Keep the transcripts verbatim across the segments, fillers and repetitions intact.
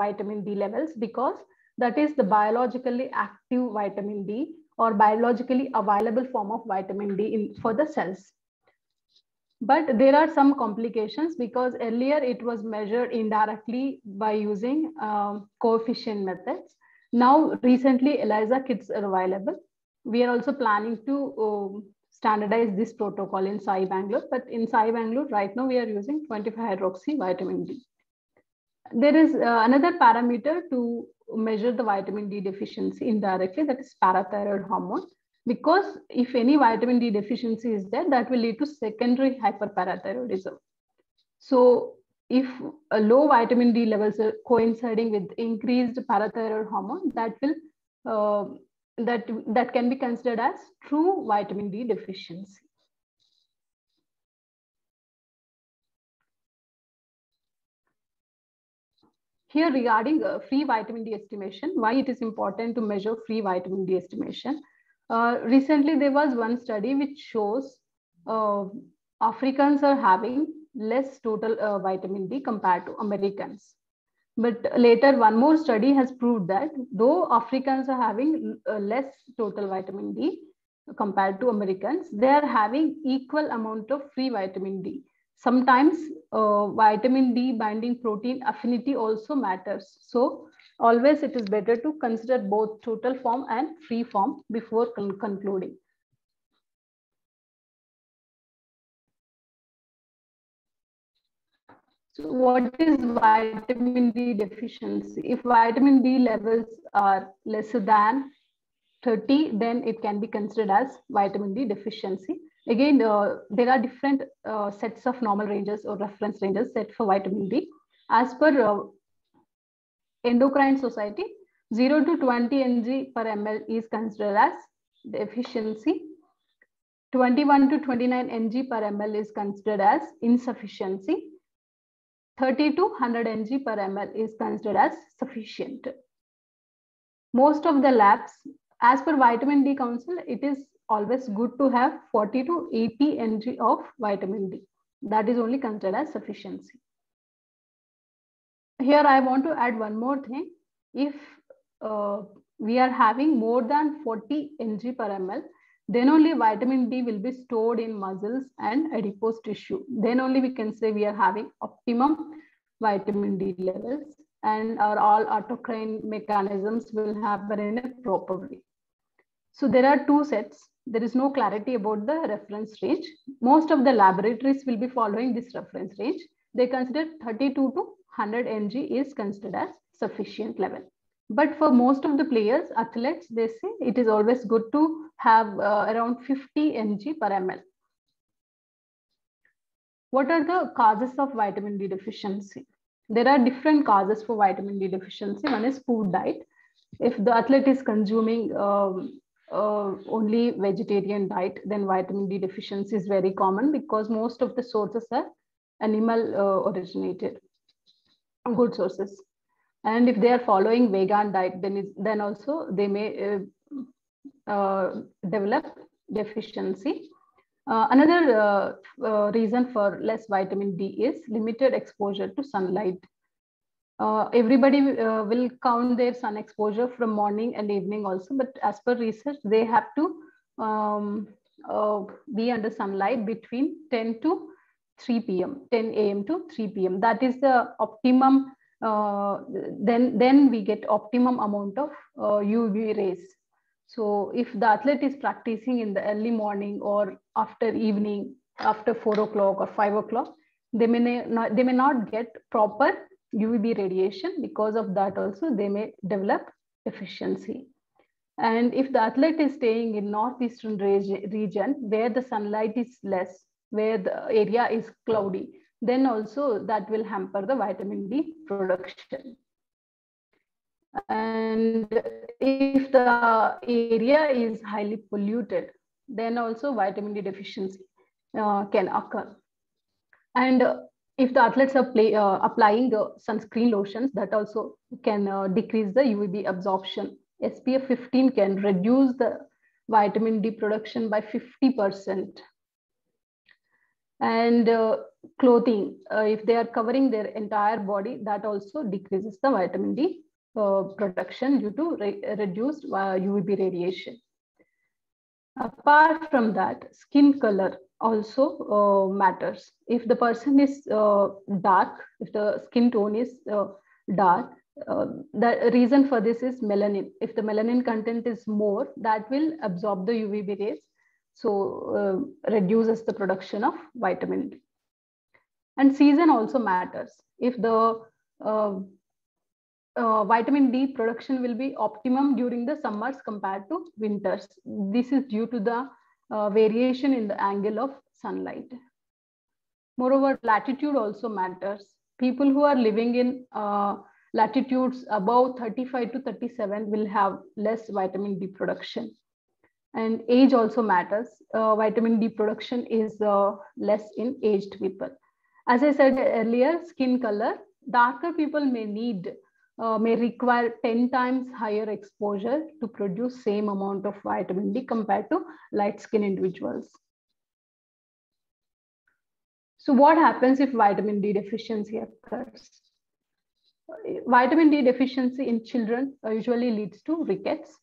vitamin D levels, because that is the biologically active vitamin D or biologically available form of vitamin D in, for the cells. But there are some complications, because earlier it was measured indirectly by using uh, coefficient methods. Now, recently, ELISA kits are available. We are also planning to uh, standardize this protocol in Sai Bangalore, but in Sai Bangalore, right now, we are using twenty-five hydroxy vitamin D. There is uh, another parameter to measure the vitamin D deficiency indirectly, that is parathyroid hormone. Because if any vitamin D deficiency is there, that will lead to secondary hyperparathyroidism. So if a low vitamin D levels are coinciding with increased parathyroid hormone, that will uh, that that can be considered as true vitamin D deficiency. Here, regarding uh, free vitamin D estimation, why it is important to measure free vitamin D estimation. Uh, recently, there was one study which shows uh, Africans are having less total uh, vitamin D compared to Americans. But later, one more study has proved that though Africans are having uh, less total vitamin D compared to Americans, they are having equal amount of free vitamin D. Sometimes uh, vitamin D binding protein affinity also matters. So always it is better to consider both total form and free form before con concluding. So what is vitamin D deficiency? If vitamin D levels are lesser than thirty, then it can be considered as vitamin D deficiency. Again, uh, there are different uh, sets of normal ranges or reference ranges set for vitamin D. As per uh, Endocrine Society, zero to twenty N G per ml is considered as deficiency. twenty-one to twenty-nine N G per ml is considered as insufficiency. thirty to one hundred N G per ml is considered as sufficient. Most of the labs, as per Vitamin D Council, it is always good to have forty to eighty N G of vitamin D. That is only considered as sufficiency. Here I want to add one more thing. If uh, we are having more than forty N G per ml, then only vitamin D will be stored in muscles and adipose tissue. Then only we can say we are having optimum vitamin D levels, and our all autocrine mechanisms will happen in a proper way. So there are two sets. There is no clarity about the reference range. Most of the laboratories will be following this reference range. They consider thirty-two to one hundred N G is considered as sufficient level. But for most of the players, athletes, they say it is always good to have uh, around fifty N G per ml. What are the causes of vitamin D deficiency? There are different causes for vitamin D deficiency. One is food diet. If the athlete is consuming um, uh, only vegetarian diet, then vitamin D deficiency is very common, because most of the sources are animal uh, originated, good sources. And if they are following vegan diet, then it, then also they may uh, uh, develop deficiency. Uh, another uh, uh, reason for less vitamin D is limited exposure to sunlight. Uh, everybody uh, will count their sun exposure from morning and evening also, but as per research, they have to um, uh, be under sunlight between ten to three P M, ten A M to three P M. That is the optimum. Uh, then, then we get optimum amount of uh, U V rays. So if the athlete is practicing in the early morning or after evening, after four o'clock or five o'clock, they may not, they may not get proper U V B radiation. Because of that also, they may develop deficiency. And if the athlete is staying in northeastern region where the sunlight is less, where the area is cloudy, then also that will hamper the vitamin D production. And if the area is highly polluted, then also vitamin D deficiency uh, can occur. And uh, if the athletes are play, uh, applying the sunscreen lotions, that also can uh, decrease the U V B absorption. S P F fifteen can reduce the vitamin D production by fifty percent. And uh, clothing, uh, if they are covering their entire body, that also decreases the vitamin D uh, production due to re reduced uh, U V B radiation. Apart from that, skin color also uh, matters. If the person is uh, dark, if the skin tone is uh, dark, uh, the reason for this is melanin. If the melanin content is more, that will absorb the U V B rays, so uh, reduces the production of vitamin D. And season also matters. If the uh, uh, vitamin D production will be optimum during the summers compared to winters. This is due to the uh, variation in the angle of sunlight. Moreover, latitude also matters. People who are living in uh, latitudes above thirty-five to thirty-seven will have less vitamin D production. And age also matters. Uh, vitamin D production is uh, less in aged people. As I said earlier, skin color, darker people may need Uh, may require ten times higher exposure to produce same amount of vitamin D compared to light skin individuals. So what happens if vitamin D deficiency occurs? Vitamin D deficiency in children usually leads to rickets.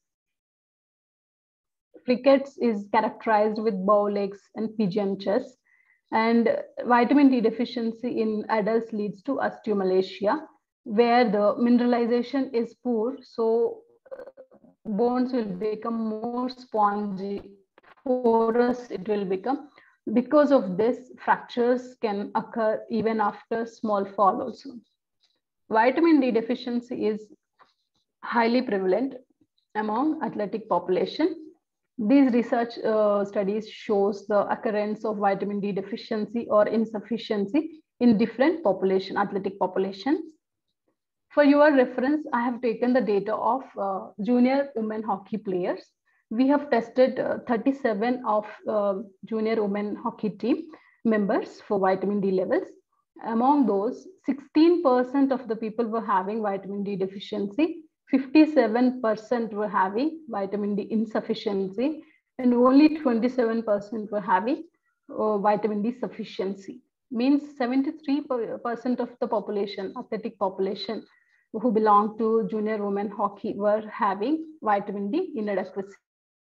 Rickets is characterized with bow legs and pigeon chest. And vitamin D deficiency in adults leads to osteomalacia, where the mineralization is poor, so bones will become more spongy, porous it will become. Because of this, fractures can occur even after small fall also. Vitamin D deficiency is highly prevalent among athletic population. These research uh, studies shows the occurrence of vitamin D deficiency or insufficiency in different population, athletic populations. For your reference, I have taken the data of uh, junior women hockey players. We have tested uh, thirty-seven of uh, junior women hockey team members for vitamin D levels. Among those, sixteen percent of the people were having vitamin D deficiency, fifty-seven percent were having vitamin D insufficiency, and only twenty-seven percent were having uh, vitamin D sufficiency. Means seventy-three percent of the population, athletic population, who belong to junior women hockey were having vitamin D inadequacy.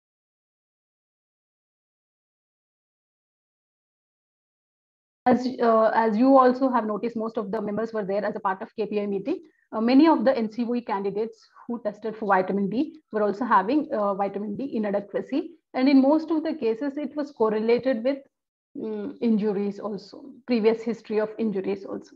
As, uh, as you also have noticed, most of the members were there as a part of K P I meeting. Uh, many of the N C O E candidates who tested for vitamin D were also having uh, vitamin D inadequacy. And in most of the cases, it was correlated with um, injuries also, previous history of injuries also.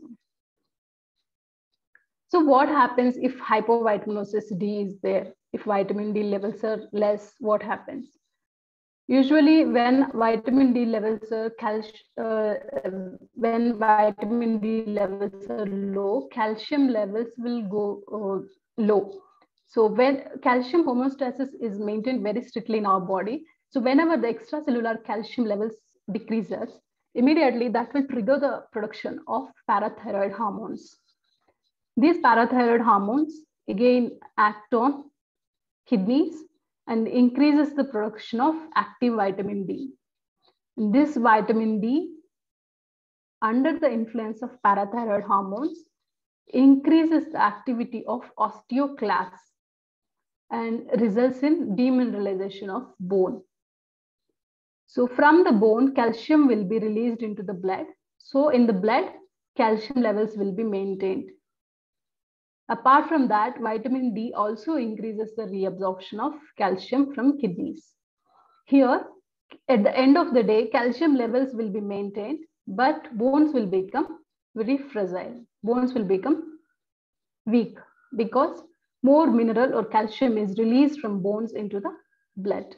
So what happens if hypovitaminosis D is there? If vitamin D levels are less, what happens? Usually when vitamin D levels are uh, when vitamin D levels are low, calcium levels will go uh, low. So when calcium homeostasis is maintained very strictly in our body, so whenever the extracellular calcium levels decreases, immediately that will trigger the production of parathyroid hormones. These parathyroid hormones again act on kidneys and increases the production of active vitamin D. This vitamin D, under the influence of parathyroid hormones, increases the activity of osteoclasts and results in demineralization of bone. So from the bone, calcium will be released into the blood. So in the blood, calcium levels will be maintained. Apart from that, vitamin D also increases the reabsorption of calcium from kidneys. Here, at the end of the day, calcium levels will be maintained, but bones will become very fragile. Bones will become weak because more mineral or calcium is released from bones into the blood.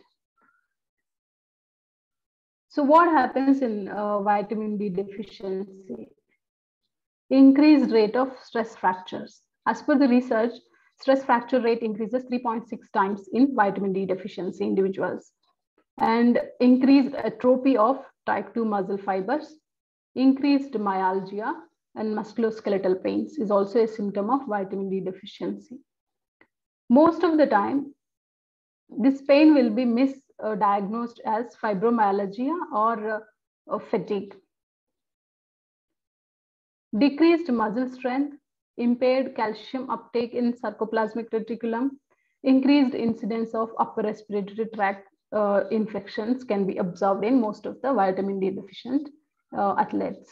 So what happens in uh, vitamin D deficiency? Increased rate of stress fractures. As per the research, stress fracture rate increases three point six times in vitamin D deficiency individuals. And increased atrophy of type two muscle fibers, increased myalgia and musculoskeletal pains is also a symptom of vitamin D deficiency. Most of the time, this pain will be misdiagnosed as fibromyalgia or uh, fatigue. decreased muscle strength, impaired calcium uptake in sarcoplasmic reticulum, increased incidence of upper respiratory tract uh, infections can be observed in most of the vitamin D deficient uh, athletes.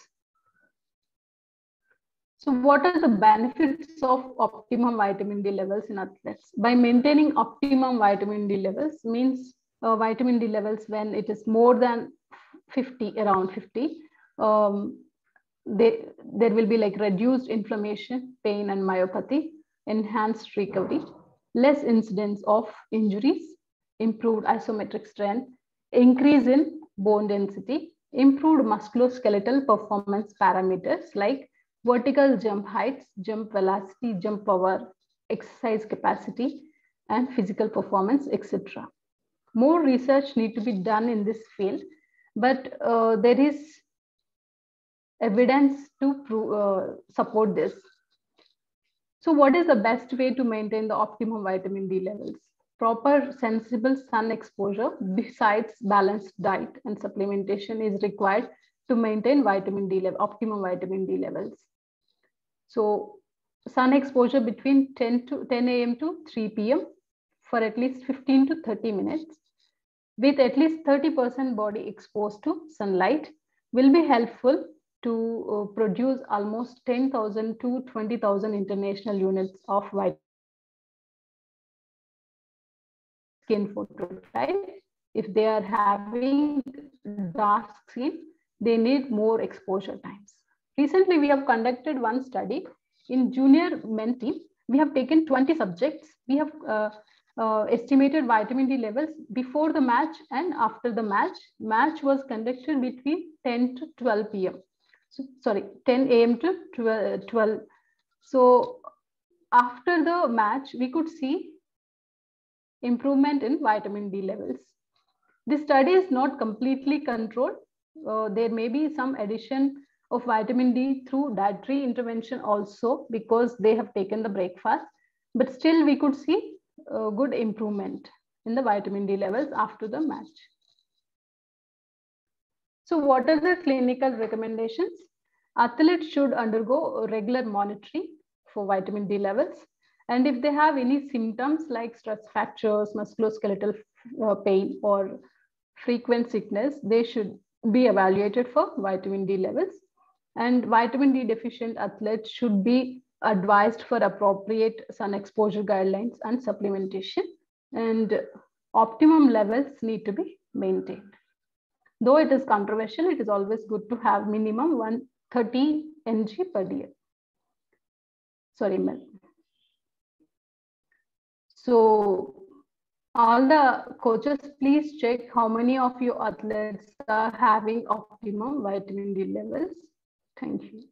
So what are the benefits of optimum vitamin D levels in athletes? By maintaining optimum vitamin D levels means uh, vitamin D levels when it is more than fifty, around fifty, um, they, there will be like reduced inflammation, pain and myopathy, enhanced recovery, less incidence of injuries, improved isometric strength, increase in bone density, improved musculoskeletal performance parameters like vertical jump heights, jump velocity, jump power, exercise capacity, and physical performance, et cetera. More research need to be done in this field, but uh, there is evidence to prove, uh, support this. So what is the best way to maintain the optimum vitamin D levels? Proper sensible sun exposure besides balanced diet and supplementation is required to maintain vitamin D level, optimum vitamin D levels. So sun exposure between ten a m to three p m for at least fifteen to thirty minutes with at least thirty percent body exposed to sunlight will be helpful to uh, produce almost ten thousand to twenty thousand international units of vitamin skin phototype. If they are having dark skin, they need more exposure times. Recently, we have conducted one study in junior men team. We have taken twenty subjects. We have uh, uh, estimated vitamin D levels before the match and after the match. Match was conducted between ten to twelve p m So, sorry, ten a m to twelve. So after the match, we could see improvement in vitamin D levels. This study is not completely controlled. Uh, there may be some addition of vitamin D through dietary intervention also because they have taken the breakfast, but still we could see a good improvement in the vitamin D levels after the match. So what are the clinical recommendations? Athletes should undergo regular monitoring for vitamin D levels. And if they have any symptoms like stress fractures, musculoskeletal uh, pain, or frequent sickness, they should be evaluated for vitamin D levels. And vitamin D deficient athletes should be advised for appropriate sun exposure guidelines and supplementation. And optimum levels need to be maintained. Though it is controversial, it is always good to have minimum one hundred thirty milligrams per day. Sorry, mil. So all the coaches, please check how many of your athletes are having optimum vitamin D levels. Thank you.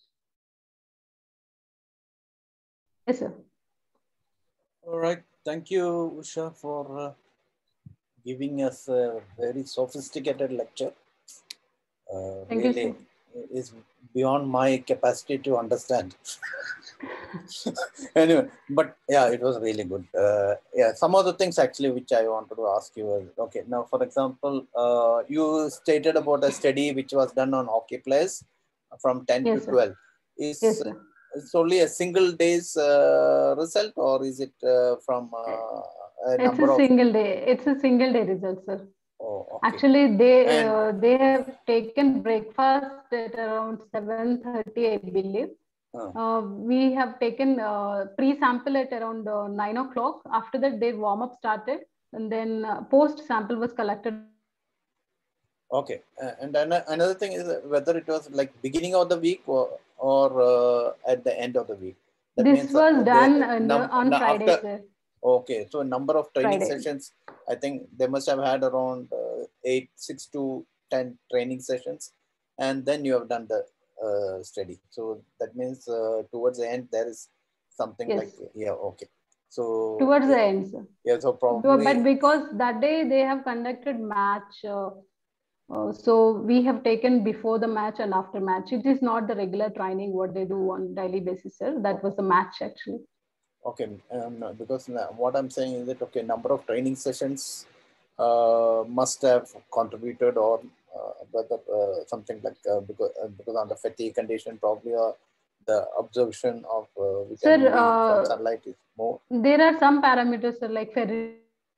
Yes, sir. All right. Thank you, Usha, for uh, giving us a very sophisticated lecture. Uh, Thank really you, sir. is beyond my capacity to understand. Anyway, but yeah, it was really good. Uh, yeah, some of the things actually which I wanted to ask you was, okay, now for example, uh, you stated about a study which was done on hockey players from ten Yes, to sir. twelve. Is Yes, sir. it's only a single day's uh, result, or is it uh, from uh, a it's number a of? single day. It's a single day result, sir. Oh, okay. Actually, they and, uh, they have taken breakfast at around seven thirty, I believe. Uh. Uh, we have taken uh, pre-sample at around uh, nine o'clock. After that, their warm-up started, and then uh, post-sample was collected. Okay, uh, and another thing is whether it was like beginning of the week or or uh, at the end of the week. That this means was uh, done num on Friday, after, sir. Okay, so number of training Friday. sessions, I think they must have had around uh, eight, six to ten training sessions, and then you have done the uh, study. So that means uh, towards the end there is something yes. like, yeah, okay. So towards yeah, the end, sir. Yeah, so probably. But because that day they have conducted match, uh, uh, so we have taken before the match and after match. It is not the regular training what they do on daily basis, sir. That okay. was the match actually. Okay, um, because what I'm saying is that, okay, number of training sessions uh, must have contributed or uh, whether uh, something like uh, because, uh, because on the fatigue condition, probably uh, the absorption of uh, vitamin Sir, D uh, from sunlight is more. There are some parameters, sir, like ferritin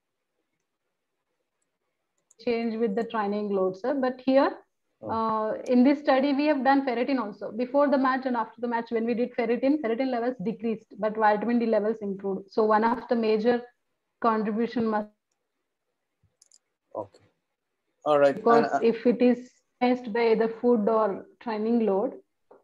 change with the training load, sir. But here, Oh. uh, in this study, we have done ferritin also. Before the match and after the match, when we did ferritin, ferritin levels decreased, but vitamin D levels improved. So one of the major contribution must. Okay. All right. Because and, uh, if it is faced by the food or training load.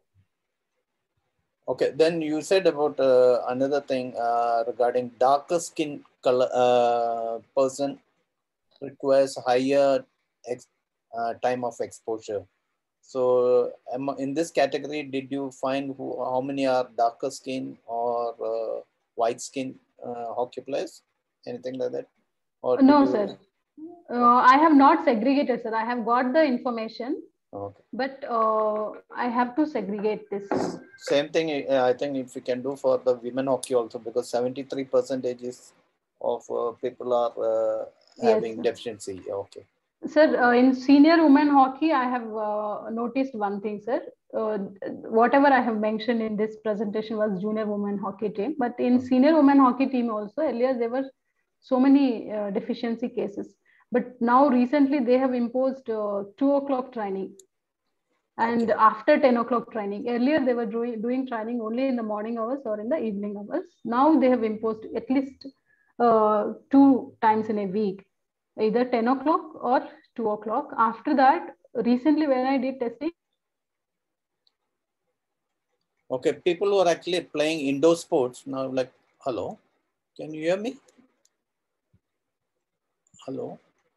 Okay. Then you said about uh, another thing uh, regarding darker skin color uh, person requires higher ex, uh, time of exposure. So in this category, did you find who, how many are darker skin or uh, white skin uh, hockey players? Anything like that? Or no, you... sir. Uh, I have not segregated, sir. I have got the information, okay. but uh, I have to segregate this. Same thing, uh, I think if we can do for the women hockey also, because seventy-three percentages of uh, people are uh, having yes, deficiency. Okay. Sir, uh, in senior women hockey, I have uh, noticed one thing, sir. Uh, whatever I have mentioned in this presentation was junior women hockey team, but in Mm. senior women hockey team also, earlier there were so many uh, deficiency cases. But now recently they have imposed uh, two o'clock training. And okay. After ten o'clock training, earlier they were doing, doing training only in the morning hours or in the evening hours. Now they have imposed at least uh, two times in a week, either ten o'clock or two o'clock. After that, recently when I did testing. Okay, people who are actually playing indoor sports now, like, hello, can you hear me? Hello?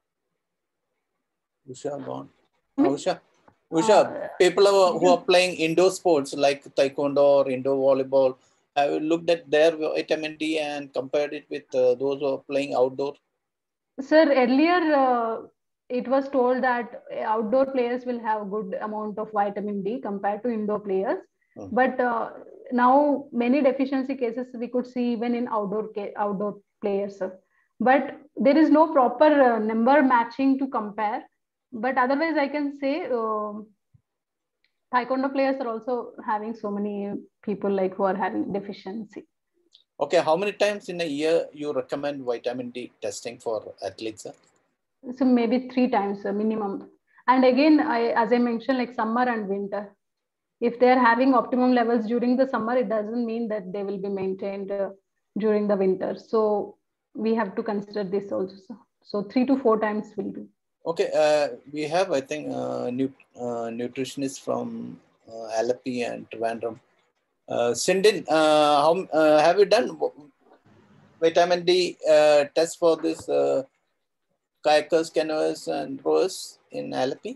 Usha gone. Uh, Usha, Usha, uh, people who are, who are playing indoor sports like taekwondo or indoor volleyball, have you looked at their vitamin D and compared it with uh, those who are playing outdoor? Sir, earlier uh, it was told that outdoor players will have good amount of vitamin D compared to indoor players. Hmm. But uh, now many deficiency cases we could see even in outdoor outdoor players. Sir. But there is no proper uh, number matching to compare. But otherwise, I can say uh, taekwondo players are also having so many people like who are having deficiency. Okay, how many times in a year you recommend vitamin D testing for athletes? Sir? So maybe three times uh, minimum. And again, I, as I mentioned, like summer and winter. If they are having optimum levels during the summer, it doesn't mean that they will be maintained uh, during the winter. So we have to consider this also. So three to four times will be. Okay, uh, we have, I think, uh, new, uh, nutritionists from uh, Alleppey and Trivandrum. Uh, Sindin, uh, how, uh, have you done vitamin D uh, test for this uh, kayakers, canoers, and rowers in Alleppey?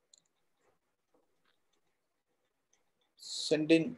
Sindin.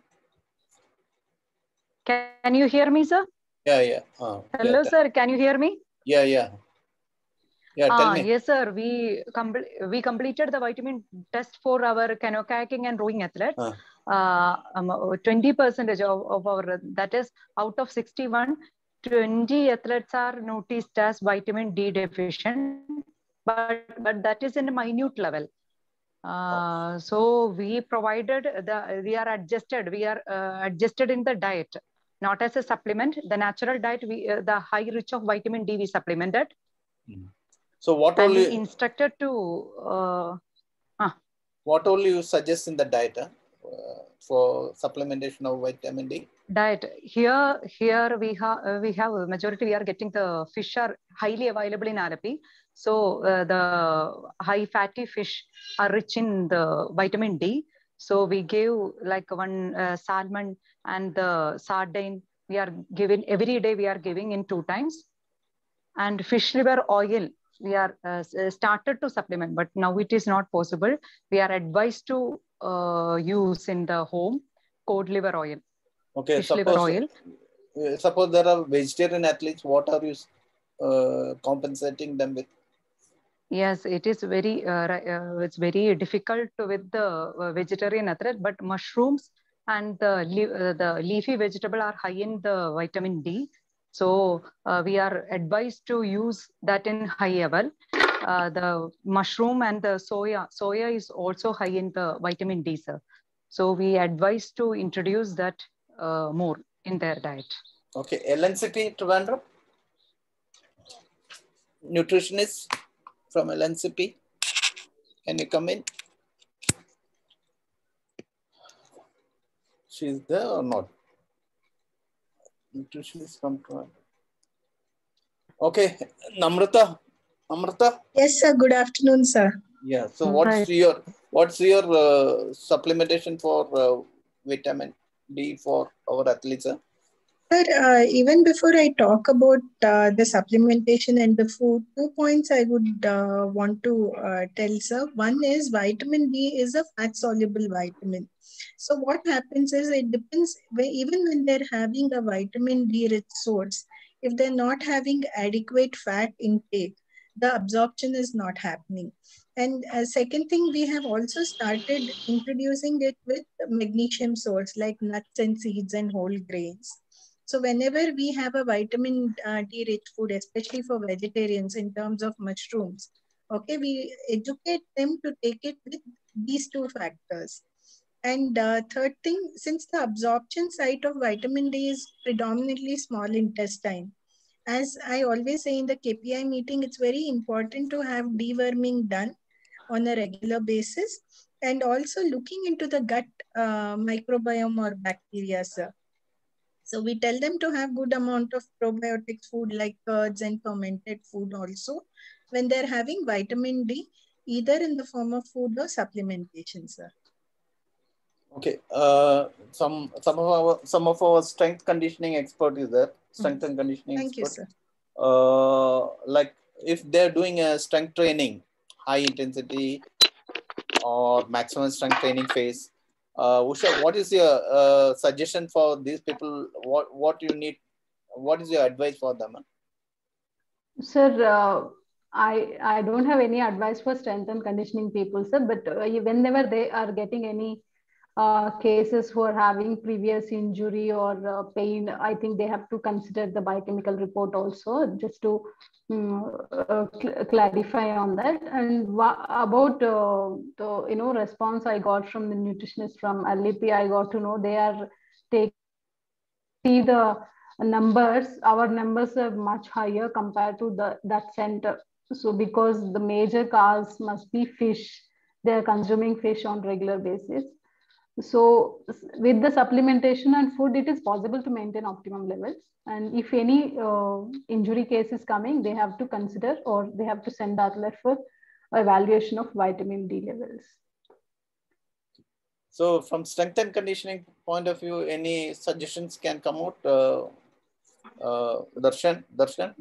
Can you hear me, sir? Yeah, yeah. Uh, Hello, yeah, sir. Can you hear me? Yeah, yeah. Yeah, tell ah, me. Yes, sir. We, com we completed the vitamin test for our canoe kayaking and rowing athletes. Uh. Uh, um, twenty percentage of, of our, that is out of sixty-one, twenty athletes are noticed as vitamin D deficient, but, but that is in a minute level. Uh, so we provided the, we are adjusted, we are uh, adjusted in the diet, not as a supplement. The natural diet, we uh, the high rich of vitamin D we supplemented. Hmm. So what and only instructed to uh, uh, what only you suggest in the diet uh, for supplementation of vitamin D? Diet here here we have uh, we have a majority we are getting the fish are highly available in Alleppey. So uh, the high fatty fish are rich in the vitamin D. So we give like one uh, salmon and the sardine. We are giving every day. We are giving in two times, and fish liver oil we are uh, started to supplement, but now it is not possible. We are advised to uh, use in the home cod liver oil. Okay, fish suppose, liver oil. Suppose there are vegetarian athletes, what are you uh, compensating them with? Yes, it is very, uh, uh, it's very difficult with the uh, vegetarian athlete, but mushrooms and the, uh, the leafy vegetable are high in the vitamin D. So uh, we are advised to use that in high level. uh, the mushroom and the soya. Soya is also high in the vitamin D, sir. So we advise to introduce that uh, more in their diet. Okay, L N C P Trivandrum, nutritionist from L N C P, can you come in? She's there or not? Nutritionist from Trivandrum. Okay, Namrata. Namrata. Yes, sir. Good afternoon, sir. Yeah. So, what's right. your what's your uh, supplementation for uh, vitamin D for our athletes? Sir, sir uh, even before I talk about uh, the supplementation and the food, two points I would uh, want to uh, tell, sir. One is vitamin D is a fat soluble vitamin. So, what happens is it depends, even when they're having a vitamin D rich source, if they're not having adequate fat intake, the absorption is not happening. And uh, second thing, we have also started introducing it with magnesium source like nuts and seeds and whole grains. So whenever we have a vitamin uh, D rich food, especially for vegetarians in terms of mushrooms, okay, we educate them to take it with these two factors. And uh, third thing, since the absorption site of vitamin D is predominantly small intestine, as I always say in the K P I meeting, it's very important to have deworming done on a regular basis and also looking into the gut uh, microbiome or bacteria, sir. So we tell them to have good amount of probiotic food like curds and fermented food also when they're having vitamin D, either in the form of food or supplementation, sir. Okay. Uh, some some of our some of our strength conditioning expert is there. Strength and conditioning Thank expert. you, sir. Uh, like if they're doing a strength training, high intensity or maximum strength training phase, uh, Usha, what is your uh, suggestion for these people? What what you need? What is your advice for them? Sir, uh, I I don't have any advice for strength and conditioning people, sir. But uh, whenever they are getting any uh, cases who are having previous injury or uh, pain, I think they have to consider the biochemical report also, just to um, uh, cl clarify on that. And about uh, the you know response I got from the nutritionist from L E P, I got to know they are taking see the numbers. Our numbers are much higher compared to the that center. So because the major cause must be fish, they are consuming fish on regular basis. So with the supplementation and food, it is possible to maintain optimum levels. And if any uh, injury case is coming, they have to consider or they have to send the athlete for evaluation of vitamin D levels. So from strength and conditioning point of view, any suggestions can come out? Uh, uh, Darshan, Darshan?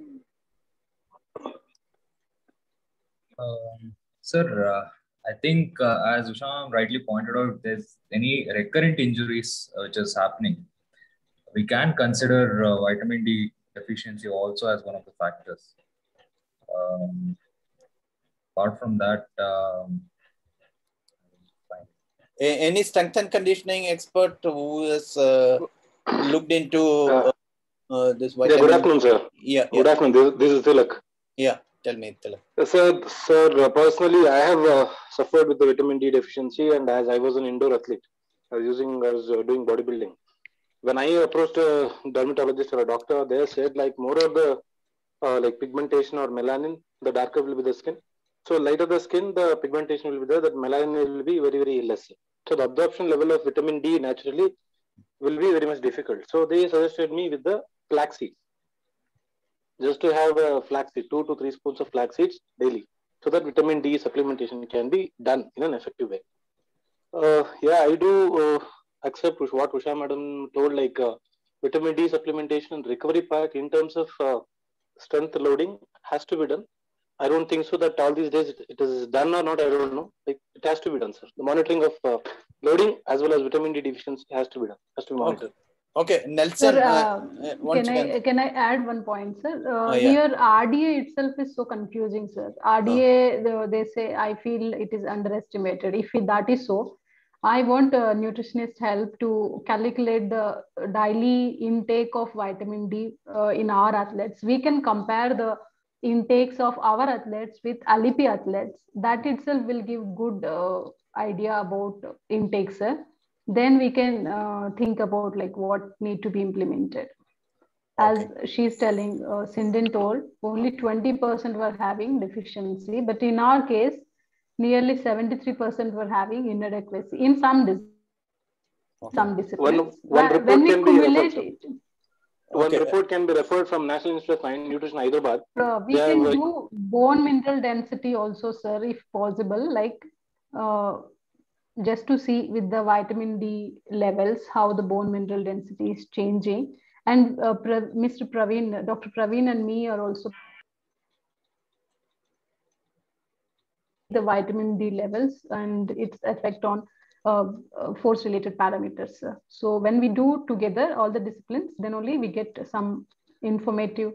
Um, sir, uh, I think uh, as Usha rightly pointed out, there's any recurrent injuries uh, which is happening, we can consider uh, vitamin D deficiency also as one of the factors. Um, apart from that, um, fine. Any strength and conditioning expert who has uh, looked into uh, uh, this vitamin? Yeah, good afternoon, sir. Yeah, good yeah. afternoon. This, this is Tilak. Yeah, tell me, Tilak. Sir, sir, personally, I have uh, suffered with the vitamin D deficiency, and as I was an indoor athlete, I was using, I was uh, doing bodybuilding. When I approached a dermatologist or a doctor, they said like more of the uh, like pigmentation or melanin, the darker will be the skin. So lighter the skin, the pigmentation will be there. That melanin will be very very less. So the absorption level of vitamin D naturally will be very much difficult. So they suggested me with the flax seeds. Just to have a flax seed, two to three spoons of flax seeds daily, so that vitamin D supplementation can be done in an effective way. Uh, yeah, I do uh, accept what Usha madam told, like uh, vitamin D supplementation and recovery part in terms of uh, strength loading has to be done. I don't think so that all these days it, it is done or not. I don't know. Like, it has to be done, sir. The monitoring of uh, loading as well as vitamin D deficiency has to be done. Has to be monitored. Okay. Okay, Nelson. Sir, uh, uh, can I can I add one point, sir? Uh, uh, yeah. Here, R D A itself is so confusing, sir. R D A, oh. they say, I feel it is underestimated. If that is so, I want a nutritionist help to calculate the daily intake of vitamin D uh, in our athletes. We can compare the intakes of our athletes with Alipi athletes, that itself will give good uh, idea about intakes. Sir. Then we can uh, think about like what need to be implemented. As Okay. she's telling, uh, Sinden told, only twenty percent were having deficiency, but in our case, nearly seventy-three percent were having inadequacy in some dis Okay. some disciplines. One, one When report we can be referred, cumulate sir. it, One Okay. report can be referred from National Institute of Nutrition, Hyderabad. uh, we They can have, uh, do bone mineral density also, sir, if possible, like uh, just to see with the vitamin D levels, how the bone mineral density is changing. And uh, Mister Praveen, Doctor Praveen and me are also the vitamin D levels and its effect on uh, uh, force related parameters. So when we do together all the disciplines, then only we get some informative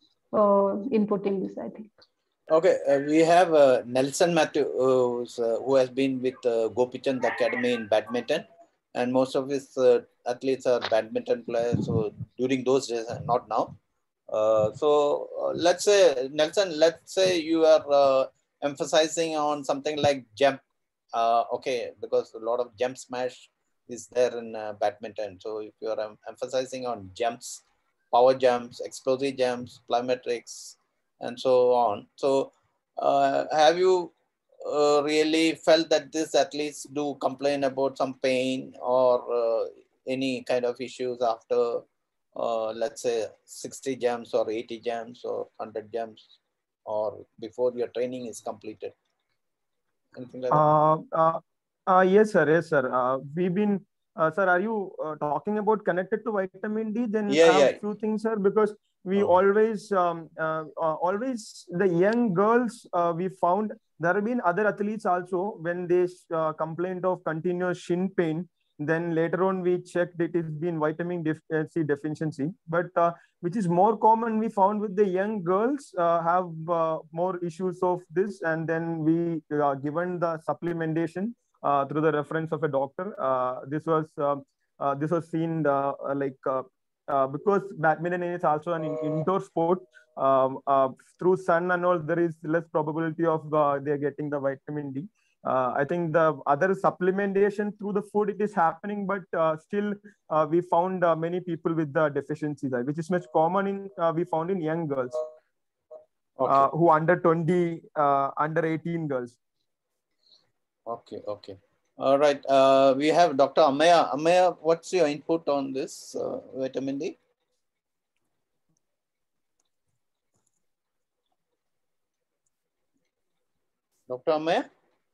uh, input in this, I think. Okay, uh, we have uh, Nelson Matthews, uh, who has been with uh, Gopichand Academy in badminton, and most of his uh, athletes are badminton players. So during those days, not now. Uh, so uh, let's say, Nelson, let's say you are uh, emphasizing on something like jump. Uh, okay, because a lot of jump smash is there in uh, badminton. So if you are um, emphasizing on jumps, power jumps, explosive jumps, plyometrics, and so on. So uh, have you uh, really felt that these athletes do complain about some pain or uh, any kind of issues after, uh, let's say, sixty jumps or eighty jumps or one hundred jumps, or before your training is completed? Anything like that? Uh, uh, uh, yes, sir. Yes, sir. Uh, we've been, uh, sir, are you uh, talking about connected to vitamin D? Then Yeah, I have yeah. a few things, sir, because we Oh. always, um, uh, uh, always the young girls, uh, we found there have been other athletes also when they uh, complained of continuous shin pain. Then later on, we checked it has been vitamin C deficiency, but uh, which is more common we found with the young girls uh, have uh, more issues of this, and then we uh, given the supplementation uh, through the reference of a doctor. Uh, this was uh, uh, this was seen uh, like uh, uh, because badminton is also an in indoor sport. Um, uh, through sun and all, there is less probability of uh, they're getting the vitamin D. Uh, I think the other supplementation through the food, it is happening, but uh, still uh, we found uh, many people with the deficiencies, which is much common in, uh, we found in young girls, Okay. uh, who under twenty, uh, under eighteen girls. Okay, okay. All right. Uh, we have Doctor Amaya. Amaya, what's your input on this uh, vitamin D? Doctor Amaya?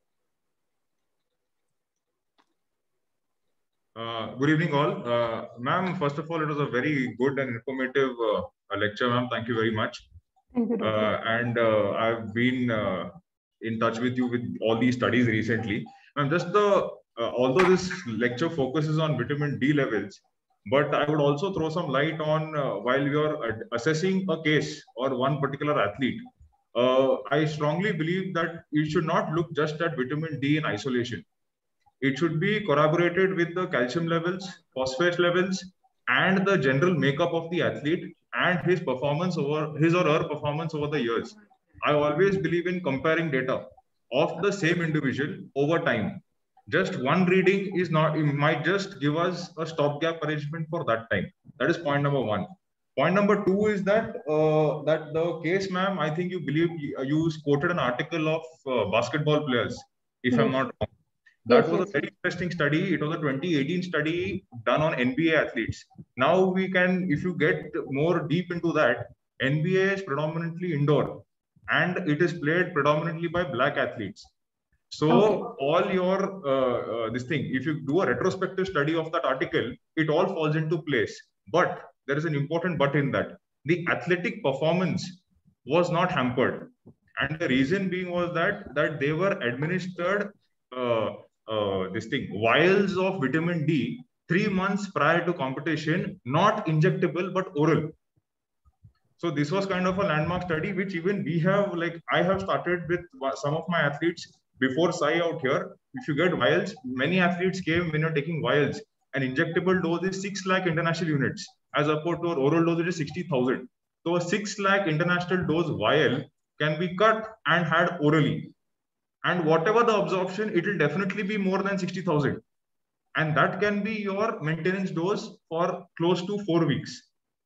Uh, good evening, all. Uh, ma'am, first of all, it was a very good and informative uh, lecture, ma'am. Thank you very much. Thank you, Doctor Uh, and uh, I've been uh, in touch with you with all these studies recently. Ma'am, just the, uh, although this lecture focuses on vitamin D levels, but I would also throw some light on uh, while we are assessing a case or one particular athlete. Uh, I strongly believe that you should not look just at vitamin D in isolation. It should be corroborated with the calcium levels, phosphate levels, and the general makeup of the athlete and his performance over his or her performance over the years. I always believe in comparing data of the same individual over time. Just one reading is not, it might just give us a stopgap arrangement for that time. That is point number one. Point number two is that uh, that the case, ma'am, I think you believe you quoted an article of uh, basketball players, if Yes. I'm not wrong. That Yes, was yes. a very interesting study. It was a twenty eighteen study done on N B A athletes. Now we can, if you get more deep into that, N B A is predominantly indoor and it is played predominantly by black athletes. So Okay. all your, uh, uh, this thing, if you do a retrospective study of that article, it all falls into place. But there is an important but in that. The athletic performance was not hampered. And the reason being was that, that they were administered uh, uh, this thing, vials of vitamin D three months prior to competition, not injectable, but oral. So this was kind of a landmark study, which even we have, like I have started with some of my athletes before Sai out here. If you get vials, many athletes came when you're taking vials. An injectable dose is six lakh international units, as opposed to our oral dose, it is sixty thousand. So a six lakh international dose vial can be cut and had orally. And whatever the absorption, it will definitely be more than sixty thousand. And that can be your maintenance dose for close to four weeks.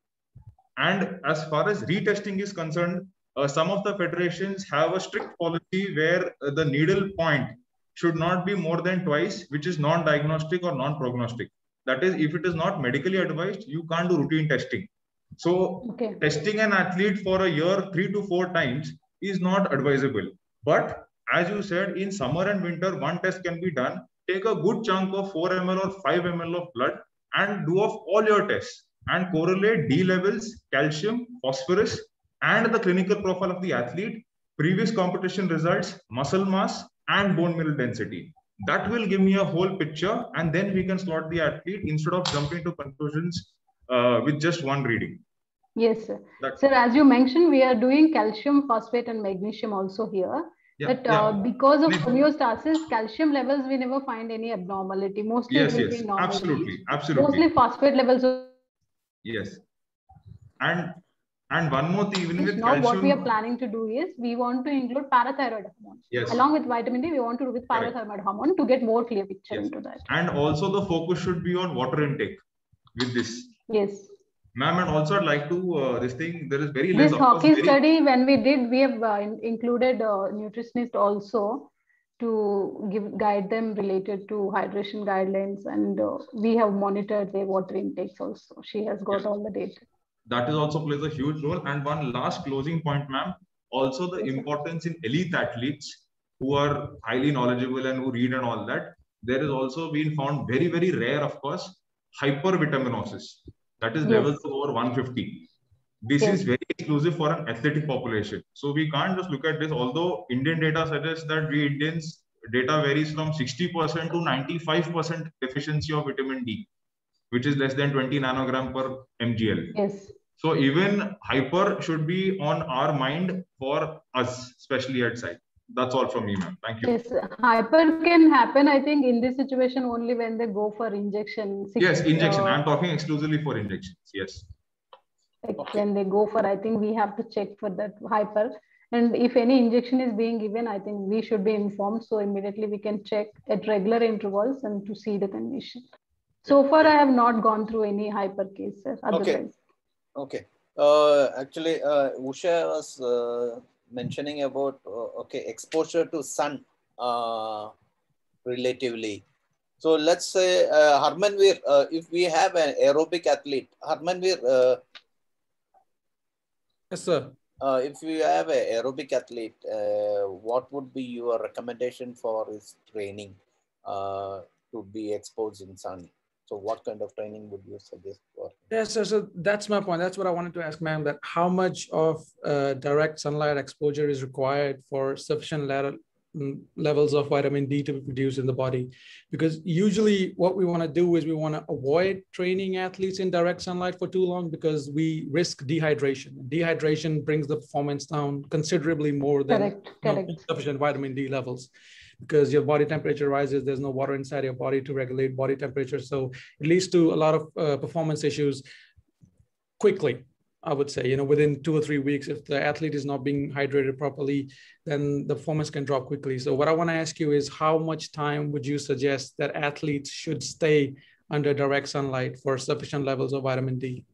And as far as retesting is concerned, uh, some of the federations have a strict policy where uh, the needle point should not be more than twice, which is non-diagnostic or non-prognostic. That is, if it is not medically advised, you can't do routine testing. So okay. testing an athlete for a year, three to four times is not advisable. But as you said, in summer and winter, one test can be done. Take a good chunk of four milliliters or five milliliters of blood and do off all your tests and correlate D levels, calcium, phosphorus, and the clinical profile of the athlete, previous competition results, muscle mass, and bone mineral density. That will give me a whole picture, and then we can slot the athlete instead of jumping to conclusions uh, with just one reading. Yes, sir. That, sir, as you mentioned, we are doing calcium, phosphate, and magnesium also here. Yeah, but uh, yeah. because of homeostasis, calcium levels, we never find any abnormality. Mostly yes, it will yes, be normal. absolutely, absolutely. Mostly phosphate levels. Yes, and and one more thing, even with now calcium. What we are planning to do is we want to include parathyroid hormone. Yes. Along with vitamin D, we want to do with parathyroid Correct. hormone to get more clear picture yes. into that. And also the focus should be on water intake with this. Yes. Ma'am, and also I'd like to, uh, this thing, there is very less. This hockey very... study, when we did, we have uh, in, included a nutritionist also to give guide them related to hydration guidelines. And uh, we have monitored their water intakes also. She has got yes. all the data. That is also plays a huge role. And one last closing point, ma'am, also the yes, importance in elite athletes who are highly knowledgeable and who read and all that. There is also been found very, very rare, of course, hypervitaminosis. That is yes. levels of over one fifty. This yes. is very exclusive for an athletic population. So we can't just look at this, although Indian data suggests that we Indians data varies from sixty percent to ninety-five percent deficiency of vitamin D, which is less than twenty nanogram per mgl. Yes. So even hyper should be on our mind for us, especially at site. That's all from me, ma'am. Thank you. Yes, hyper can happen, I think, in this situation only when they go for injection. Six, yes, injection. Uh, I'm talking exclusively for injections. Yes. Like okay. When they go for, I think we have to check for that hyper. And if any injection is being given, I think we should be informed. So immediately we can check at regular intervals and to see the condition. So far, I have not gone through any hyper cases. Otherwise. Okay. Okay. Uh, actually, uh, Usha was uh, mentioning about uh, okay exposure to sun uh, relatively. So let's say uh, Harmanveer, uh, if we have an aerobic athlete, Harmanveer. Uh, yes, sir. Uh, if you have an aerobic athlete, uh, what would be your recommendation for his training uh, to be exposed in sun? So what kind of training would you suggest for? Yes, sir. So that's my point. That's what I wanted to ask, ma'am, that how much of uh, direct sunlight exposure is required for sufficient level, levels of vitamin D to be produced in the body? Because usually what we want to do is we want to avoid training athletes in direct sunlight for too long because we risk dehydration. Dehydration brings the performance down considerably more than correct, correct. You know, insufficient vitamin D levels. Because your body temperature rises, there's no water inside your body to regulate body temperature. So it leads to a lot of uh, performance issues quickly, I would say. You know, within two or three weeks, if the athlete is not being hydrated properly, then the performance can drop quickly. So what I want to ask you is how much time would you suggest that athletes should stay under direct sunlight for sufficient levels of vitamin D?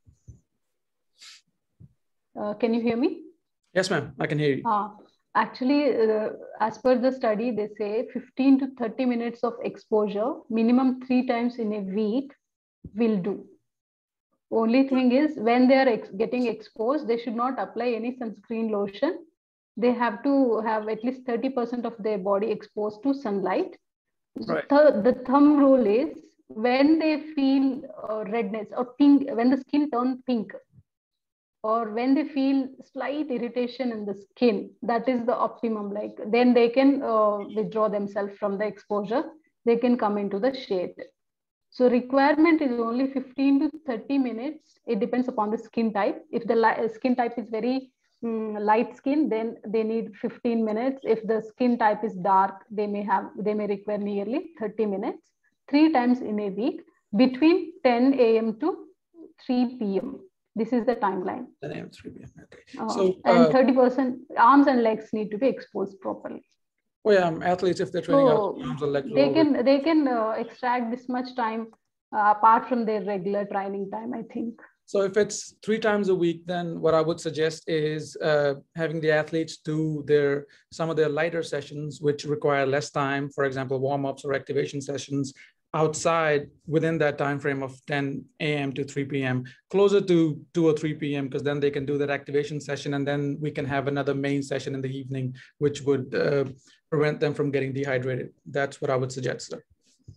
Uh, can you hear me? Yes, ma'am, I can hear you. Uh, Actually, uh, as per the study, they say fifteen to thirty minutes of exposure, minimum three times in a week will do. Only thing is when they are ex getting exposed, they should not apply any sunscreen lotion. They have to have at least thirty percent of their body exposed to sunlight. Right. The, the thumb rule is when they feel uh, redness or pink, when the skin turns pink, or when they feel slight irritation in the skin, that is the optimum. Like then they can uh, withdraw themselves from the exposure. They can come into the shade. So requirement is only fifteen to thirty minutes. It depends upon the skin type. If the skin type is very um, light skin, then they need fifteen minutes. If the skin type is dark, they may have, they may require nearly thirty minutes, three times in a week between ten A M to three P M This is the timeline. ten A M, three P M. Okay. Uh, so, and uh, thirty percent arms and legs need to be exposed properly. Oh yeah, um, athletes, if they're training So out arms or legs, they can, they can uh, extract this much time uh, apart from their regular training time, I think. So if it's three times a week, then what I would suggest is uh, having the athletes do their some of their lighter sessions, which require less time, for example, warm-ups or activation sessions outside within that time frame of ten A M to three P M, closer to two or three P M, because then they can do that activation session, and then we can have another main session in the evening, which would uh, prevent them from getting dehydrated. That's what I would suggest, sir.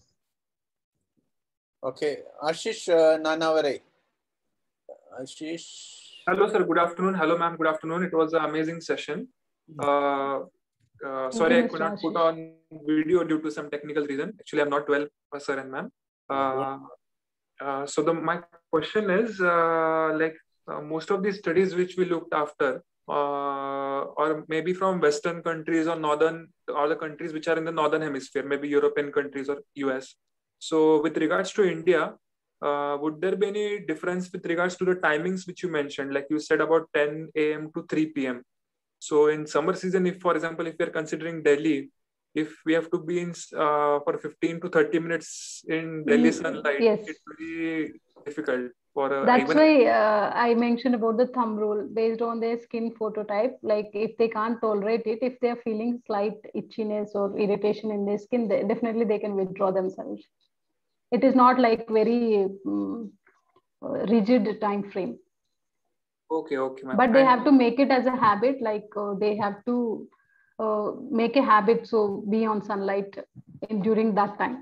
Okay, Ashish uh, Nanavare. Ashish. Hello, sir. Good afternoon. Hello, ma'am. Good afternoon. It was an amazing session. Uh, uh, sorry, I could not put on video due to some technical reason. Actually, I'm not well, sir and ma'am. Uh, uh, so the my question is, uh, like uh, most of these studies which we looked after, uh, or maybe from Western countries or northern, or the countries which are in the northern hemisphere, maybe European countries or U S. So with regards to India, Uh, would there be any difference with regards to the timings which you mentioned? Like you said about ten A M to three P M. So in summer season, if for example, if we are considering Delhi, if we have to be in uh, for fifteen to thirty minutes in Delhi sunlight, yes. it will be difficult. For, uh, That's even why uh, I mentioned about the thumb rule based on their skin phototype. Like if they can't tolerate it, if they're feeling slight itchiness or irritation in their skin, they, definitely they can withdraw themselves. It is not like very um, rigid time frame. Okay, okay, ma'am. But they and have to make it as a habit. Like uh, they have to uh, make a habit. So be on sunlight in, during that time.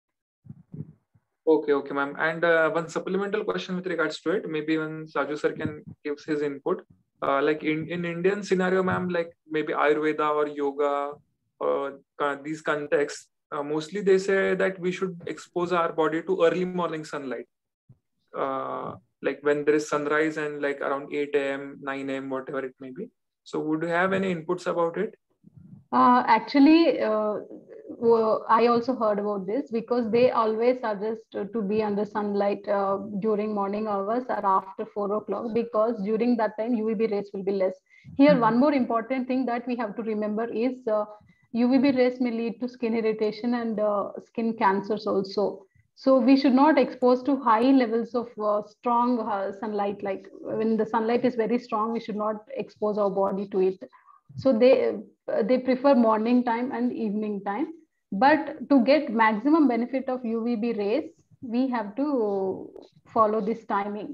Okay, okay, ma'am. And uh, one supplemental question with regards to it, maybe when Saju sir can give his input. Uh, like in, in Indian scenario, ma'am, like maybe Ayurveda or yoga or uh, these contexts, Uh, mostly they say that we should expose our body to early morning sunlight, uh, like when there is sunrise and like around eight A M, nine A M, whatever it may be. So would you have any inputs about it? Uh, actually, uh, I also heard about this because they always suggest to be under sunlight uh, during morning hours or after four o'clock, because during that time U V B rays will be less. Here, mm-hmm. one more important thing that we have to remember is uh, U V B rays may lead to skin irritation and uh, skin cancers also. So we should not expose to high levels of uh, strong uh, sunlight. Like when the sunlight is very strong, we should not expose our body to it. So they uh, they prefer morning time and evening time. But to get maximum benefit of U V B rays, we have to follow this timing.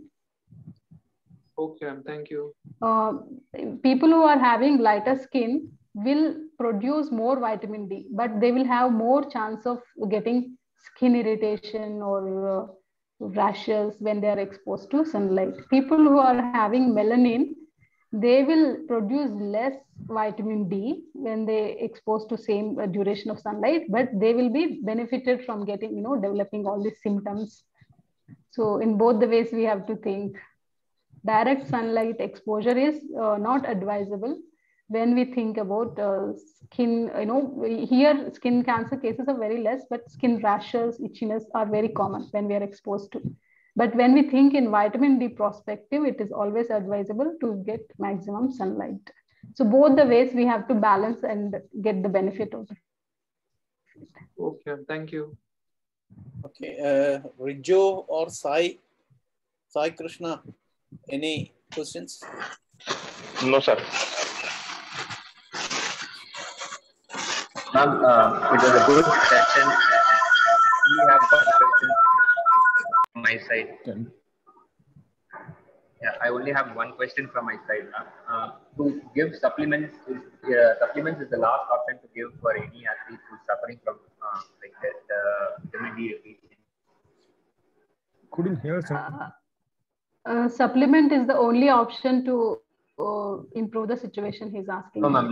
Okay, thank you. Uh, people who are having lighter skin will produce more vitamin D, but they will have more chance of getting skin irritation or uh, rashes when they are exposed to sunlight. People who are having melanin, they will produce less vitamin D when they expose to same uh, duration of sunlight, but they will be benefited from getting, you know, developing all these symptoms. So in both the ways, we have to think. Direct sunlight exposure is uh, not advisable when we think about uh, skin, you know, here skin cancer cases are very less, but skin rashes, itchiness are very common when we are exposed to. But when we think in vitamin D perspective, it is always advisable to get maximum sunlight. So both the ways we have to balance and get the benefit of it. Okay, thank you. Okay, uh, Rijo or Sai, Sai Krishna, any questions? No, sir. Ma'am, uh, it was a good session. We have one question from my side. Yeah, I only have one question from my side. Uh, to give supplements, is, uh, supplements is the last option to give for any athlete who's suffering from uh, like that uh, vitamin D deficiency. Couldn't hear, sir. Uh, uh, supplement is the only option to uh, improve the situation he's asking. No, ma'am.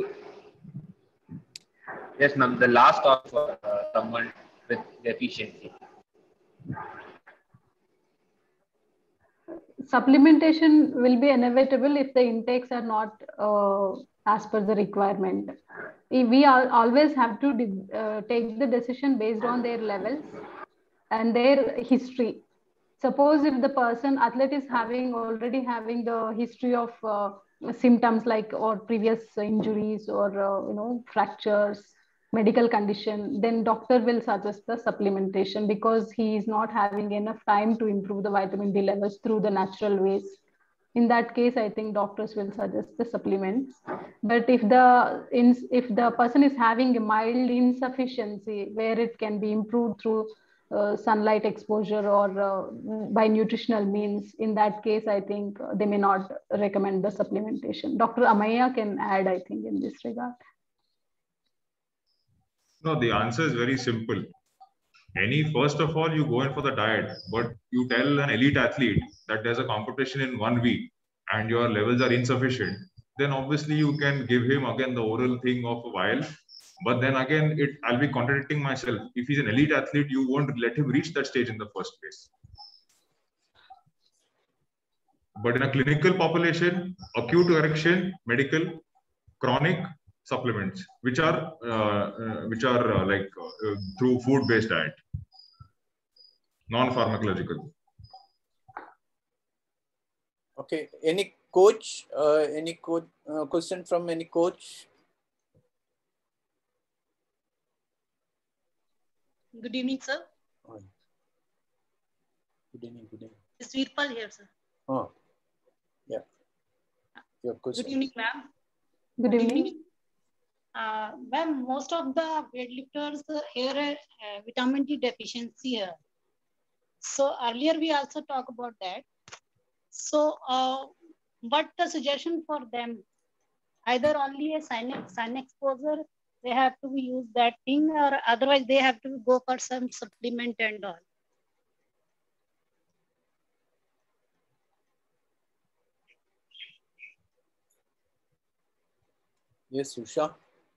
Yes, ma'am. The last option for uh, someone with deficiency. Supplementation will be inevitable if the intakes are not uh, as per the requirement. We all, always have to uh, take the decision based on their levels and their history. suppose if the person athlete is having already having the history of uh, symptoms like or previous injuries or uh, you know fractures, medical condition, then doctor will suggest the supplementation because he is not having enough time to improve the vitamin D levels through the natural ways. In that case, I think doctors will suggest the supplements. But if the in, if the person is having a mild insufficiency where it can be improved through uh, sunlight exposure or uh, by nutritional means, in that case, I think they may not recommend the supplementation. Doctor Amaya can add, I think, in this regard. No, the answer is very simple. Any, first of all, you go in for the diet, but you tell an elite athlete that there's a competition in one week and your levels are insufficient, then obviously you can give him again the oral thing of a vial. But then again, it I'll be contradicting myself. If he's an elite athlete, you won't let him reach that stage in the first place. But in a clinical population, acute correction, medical, chronic, supplements, which are uh, uh, which are uh, like uh, through food-based diet, non-pharmacological. Okay. Any coach? Uh, any coach? Uh, question from any coach? Good evening, sir. Oh. Good evening. Good evening. It's Veerpal here, sir. Oh, yeah. Your question. Good evening, ma'am. Good, Good evening. evening. Uh, ma'am, most of the weightlifters uh, here uh, vitamin D deficiency here. So earlier we also talked about that. So uh, what the suggestion for them? Either only a sun, sun exposure, they have to use that thing, or otherwise they have to go for some supplement and all. Yes, Usha.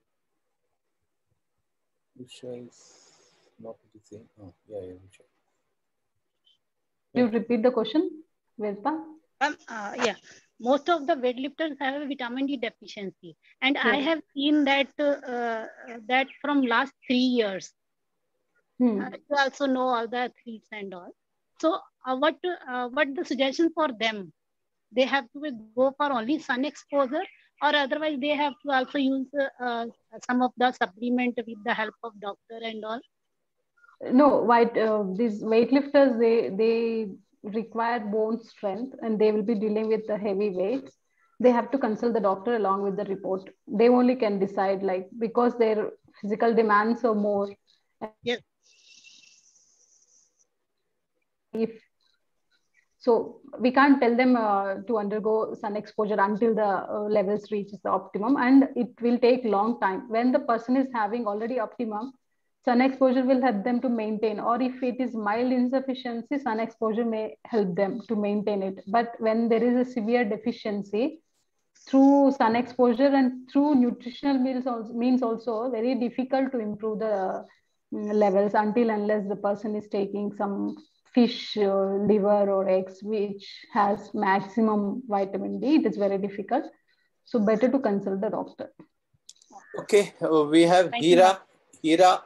Usha is not the same. Oh, yeah, yeah, Usha. You repeat the question, Vedta? Um, uh, yeah, most of the weightlifters have a vitamin D deficiency, and yeah. I have seen that uh, that from last three years. Hmm. Uh, you also know all the athletes and all. So, uh, what uh, what the suggestion for them? They have to go for only sun exposure, or otherwise they have to also use uh, some of the supplement with the help of doctor and all. No, white uh, these weightlifters they they require bone strength and they will be dealing with the heavy weights. They have to consult the doctor along with the report. They only can decide, like, because their physical demands are more. Yes. If so, we can't tell them uh, to undergo sun exposure until the uh, levels reaches the optimum, and it will take long time. When the person is having already optimum, sun exposure will help them to maintain, or if it is mild insufficiency, sun exposure may help them to maintain it. But when there is a severe deficiency, through sun exposure and through nutritional meals also, means also very difficult to improve the uh, levels until unless the person is taking some fish, uh, liver or eggs, which has maximum vitamin D. It is very difficult. So better to consult the doctor. Okay, uh, we have Thank Hira. You. Hira.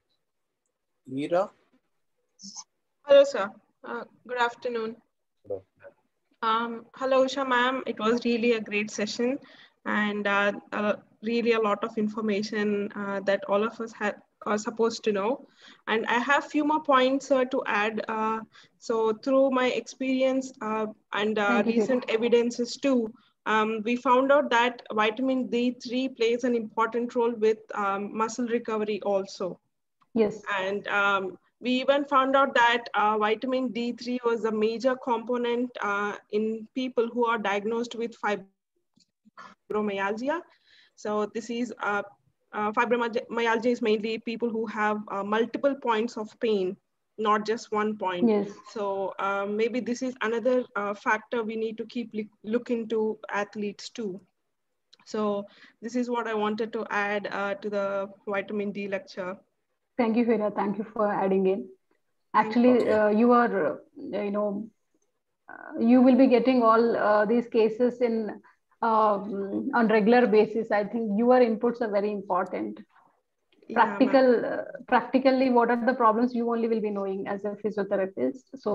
Hira. Hello, sir. Uh, good afternoon. Hello. Um, hello, Usha ma'am. It was really a great session and uh, uh, really a lot of information uh, that all of us had are supposed to know. And I have few more points uh, to add. Uh, so through my experience uh, and uh, recent you. evidences too, um, we found out that vitamin D three plays an important role with um, muscle recovery also. Yes. And um, we even found out that uh, vitamin D three was a major component uh, in people who are diagnosed with fibromyalgia. So this is uh, Uh, fibromyalgia is mainly people who have uh, multiple points of pain, not just one point. Yes. So uh, maybe this is another uh, factor we need to keep look into athletes too. So this is what I wanted to add uh, to the vitamin D lecture. Thank you, Hira. Thank you for adding in. Actually, okay. uh, you are, uh, you know, uh, you will be getting all uh, these cases in Uh, on regular basis. I think your inputs are very important. Yeah, Practical, uh, practically, what are the problems you only will be knowing as a physiotherapist. So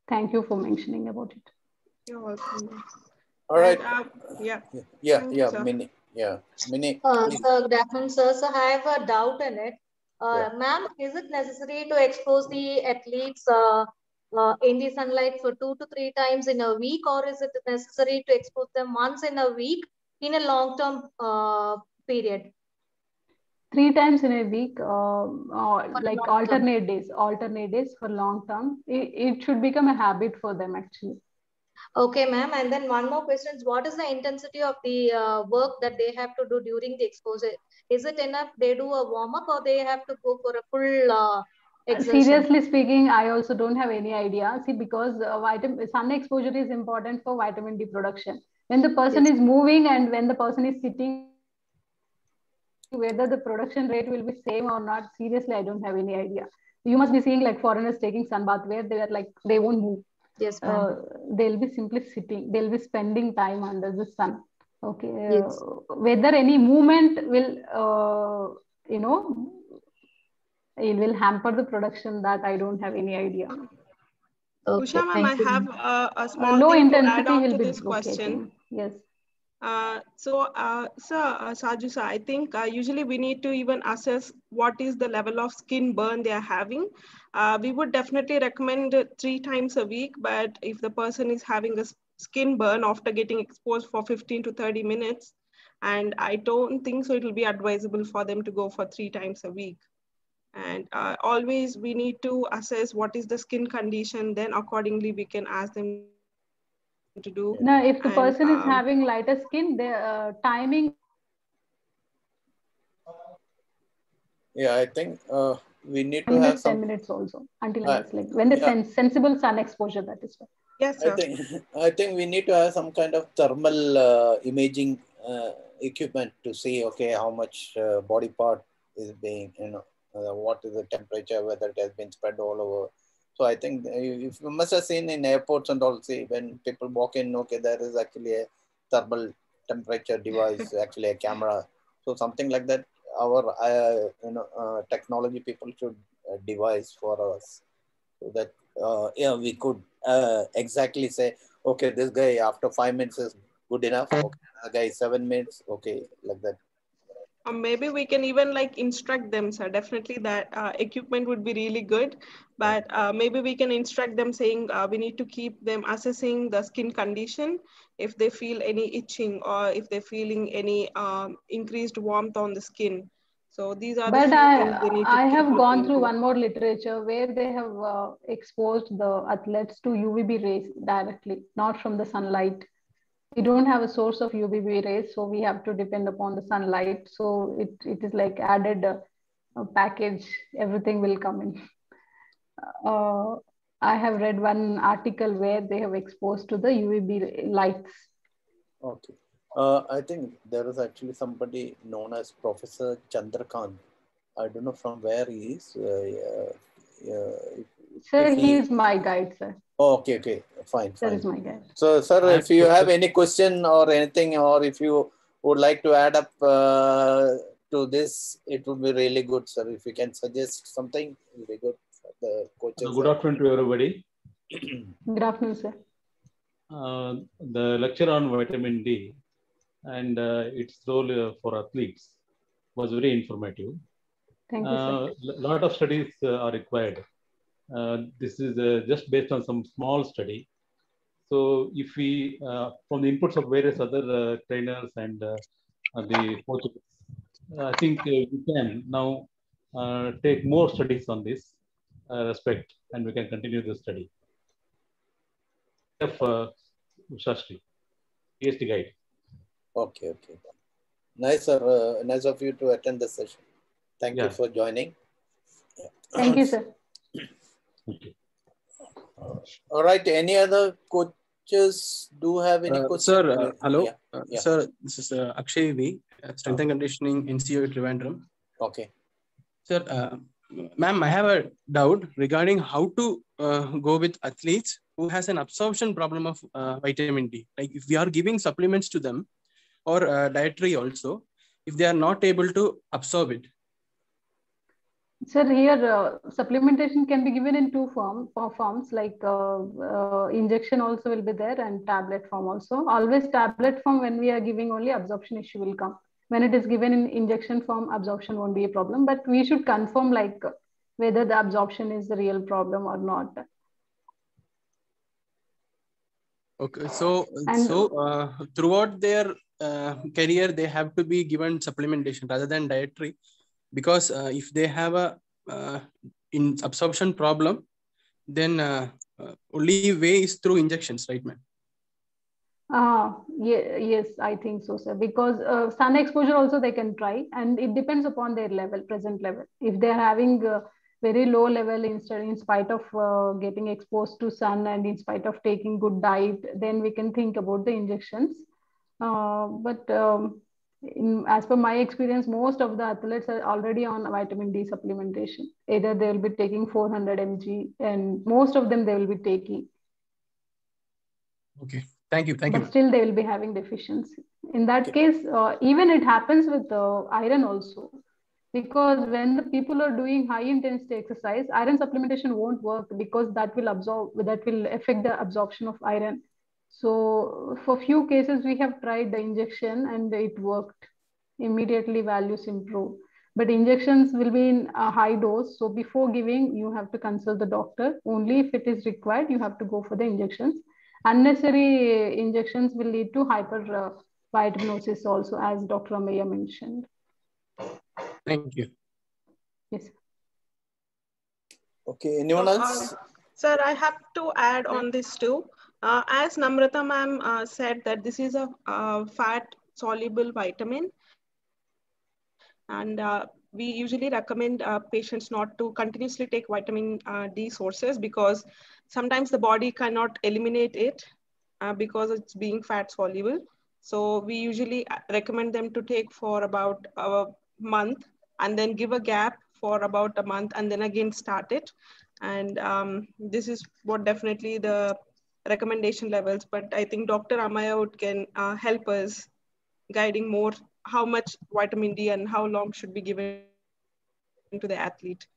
Thank you for mentioning about it. You're welcome. All right. And, uh, yeah. Yeah, Thank yeah, you, Mini. Yeah, Mini. Uh, so good afternoon, sir. So I have a doubt in it. Uh, Yeah. Ma'am, is it necessary to expose the athletes uh, uh, in the sunlight for two to three times in a week, or is it necessary to expose them once in a week in a long-term uh, period? Three times in a week, uh, uh, like long alternate term. days, alternate days for long term. It, it should become a habit for them actually. Okay, ma'am. And then one more question is, what is the intensity of the uh, work that they have to do during the exposure? Is it enough they do a warm-up, or they have to go for a full uh, exertion? Seriously speaking, I also don't have any idea. See, because uh, vitamin sun exposure is important for vitamin D production. When the person Yes. is moving and when the person is sitting, whether the production rate will be same or not, seriously, I don't have any idea. You must be seeing like foreigners taking sun bath where they are like, they won't move. Yes, ma'am. Uh, they'll be simply sitting. They'll be spending time under the sun. Okay. Yes. Uh, whether any movement will, uh, you know, it will hamper the production, that I don't have any idea. Okay, Usha ma'am, I thank you. have uh, a Uh, small low thing to add intensity on will to be this okay. I question. think. Yes. Uh, so, uh, sir, uh, Saju sir, I think uh, usually we need to even assess what is the level of skin burn they are having. Uh, we would definitely recommend it three times a week, but if the person is having a s- skin burn after getting exposed for fifteen to thirty minutes, and I don't think so it will be advisable for them to go for three times a week. And uh, always we need to assess what is the skin condition, then accordingly we can ask them to do. Now, if the And person is um, having lighter skin, the uh, timing. Yeah, I think uh, we need to ten have minutes, ten some. minutes also until Uh, unless like when the yeah, sen sensible sun exposure, that is why. yes, I sir. think I think we need to have some kind of thermal uh, imaging uh, equipment to see, okay, how much uh, body part is being, you know, uh, what is the temperature, whether it has been spread all over. So I think if you must have seen in airports and all, see when people walk in, okay, there is actually a thermal temperature device, actually a camera. So something like that, our uh, you know uh, technology people should uh, devise for us, so that uh, yeah, we could uh, exactly say, okay, this guy after five minutes is good enough. Okay, the guy seven minutes, okay, like that. Or maybe we can even like instruct them, sir. Definitely that uh, equipment would be really good, but uh, maybe we can instruct them saying uh, we need to keep them assessing the skin condition. If they feel any itching or if they're feeling any um, increased warmth on the skin. So these are the But few things they I need to I keep have looking gone through into. one more literature where they have uh, exposed the athletes to U V B rays directly, not from the sunlight. We don't have a source of U V B rays, so we have to depend upon the sunlight. So it, it is like added uh, a package, everything will come in. Uh, I have read one article where they have exposed to the U V B lights. Okay. Uh, I think there is actually somebody known as Professor Chandrakant. I don't know from where he is. Uh, yeah, yeah, if, Sir, if he he... is my guide, sir. Oh, okay, okay, fine, Sir fine. is my guide. So, sir, if you have any question or anything, or if you would like to add up uh, to this, it would be really good, sir. If you can suggest something, it will be good for the coaches. Uh, good afternoon to everybody. Good afternoon, sir. Uh, the lecture on vitamin D and uh, its role uh, for athletes was very informative. Thank you, A sir. lot of studies uh, are required. Uh, this is uh, just based on some small study. So if we, uh, from the inputs of various other uh, trainers and uh, the coaches, I think uh, we can now uh, take more studies on this uh, respect, and we can continue the study. Of uh, Shastri, P H D guide. Okay, okay. Nice, sir. Uh, nice of you to attend the session. Thank Yeah. you for joining. Thank you, sir. Okay. All right. Any other coaches do have any Uh, questions? sir, uh, hello. Yeah. Uh, Yeah. Sir, this is uh, Akshay V, uh, Strength and Conditioning N C O Trivandrum. Okay. Sir, uh, ma'am, I have a doubt regarding how to uh, go with athletes who has an absorption problem of uh, vitamin D. Like if we are giving supplements to them or uh, dietary also, if they are not able to absorb it. Sir, here uh, supplementation can be given in two form, uh, forms, like uh, uh, injection also will be there and tablet form also. Always tablet form, when we are giving, only absorption issue will come. When it is given in injection form, absorption won't be a problem, but we should confirm like whether the absorption is the real problem or not. Okay, so And, so uh, throughout their uh, career, they have to be given supplementation rather than dietary, because uh, if they have a uh, in absorption problem, then uh, uh, only way is through injections, right, ma'am? Uh, yeah, yes, I think so, sir. Because uh, sun exposure also they can try, and it depends upon their level, present level. If they are having uh, very low level, instead, in spite of uh, getting exposed to sun and in spite of taking good diet, then we can think about the injections. Uh, but um, in, as per my experience, most of the athletes are already on vitamin D supplementation. Either they will be taking four hundred milligrams, and most of them they will be taking. Okay. Thank you. Thank but you. still they will be having deficiency. In that okay. case, uh, even it happens with uh, iron also, because when the people are doing high intensity exercise, iron supplementation won't work, because that will absorb, that will affect the absorption of iron. So for few cases, we have tried the injection and it worked. Immediately values improve. But injections will be in a high dose. So before giving, you have to consult the doctor. Only if it is required, you have to go for the injections. Unnecessary injections will lead to hypervitaminosis also, as Doctor Ameya mentioned. Thank you. Yes. Okay, anyone else? Uh, sir, I have to add on this too. Uh, as Namrata ma'am uh, said that this is a uh, fat soluble vitamin, and uh, we usually recommend uh, patients not to continuously take vitamin uh, D sources, because sometimes the body cannot eliminate it uh, because it's being fat soluble. So we usually recommend them to take for about a month and then give a gap for about a month and then again start it. And um, this is what definitely the recommendation levels, but I think Doctor Ameya can uh, help us guiding more how much vitamin D and how long should be given to the athlete.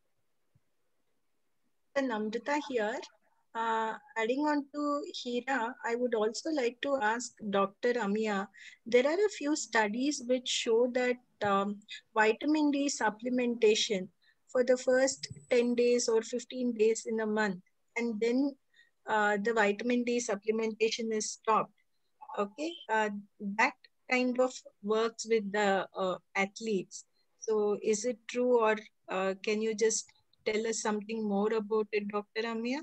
Namrata here. Uh, adding on to Hira, I would also like to ask Doctor Ameya, there are a few studies which show that um, vitamin D supplementation for the first ten days or fifteen days in a month, and then uh, the vitamin D supplementation is stopped. Okay, uh, that kind of works with the uh, athletes. So is it true, or uh, can you just tell us something more about it, Doctor Ameya?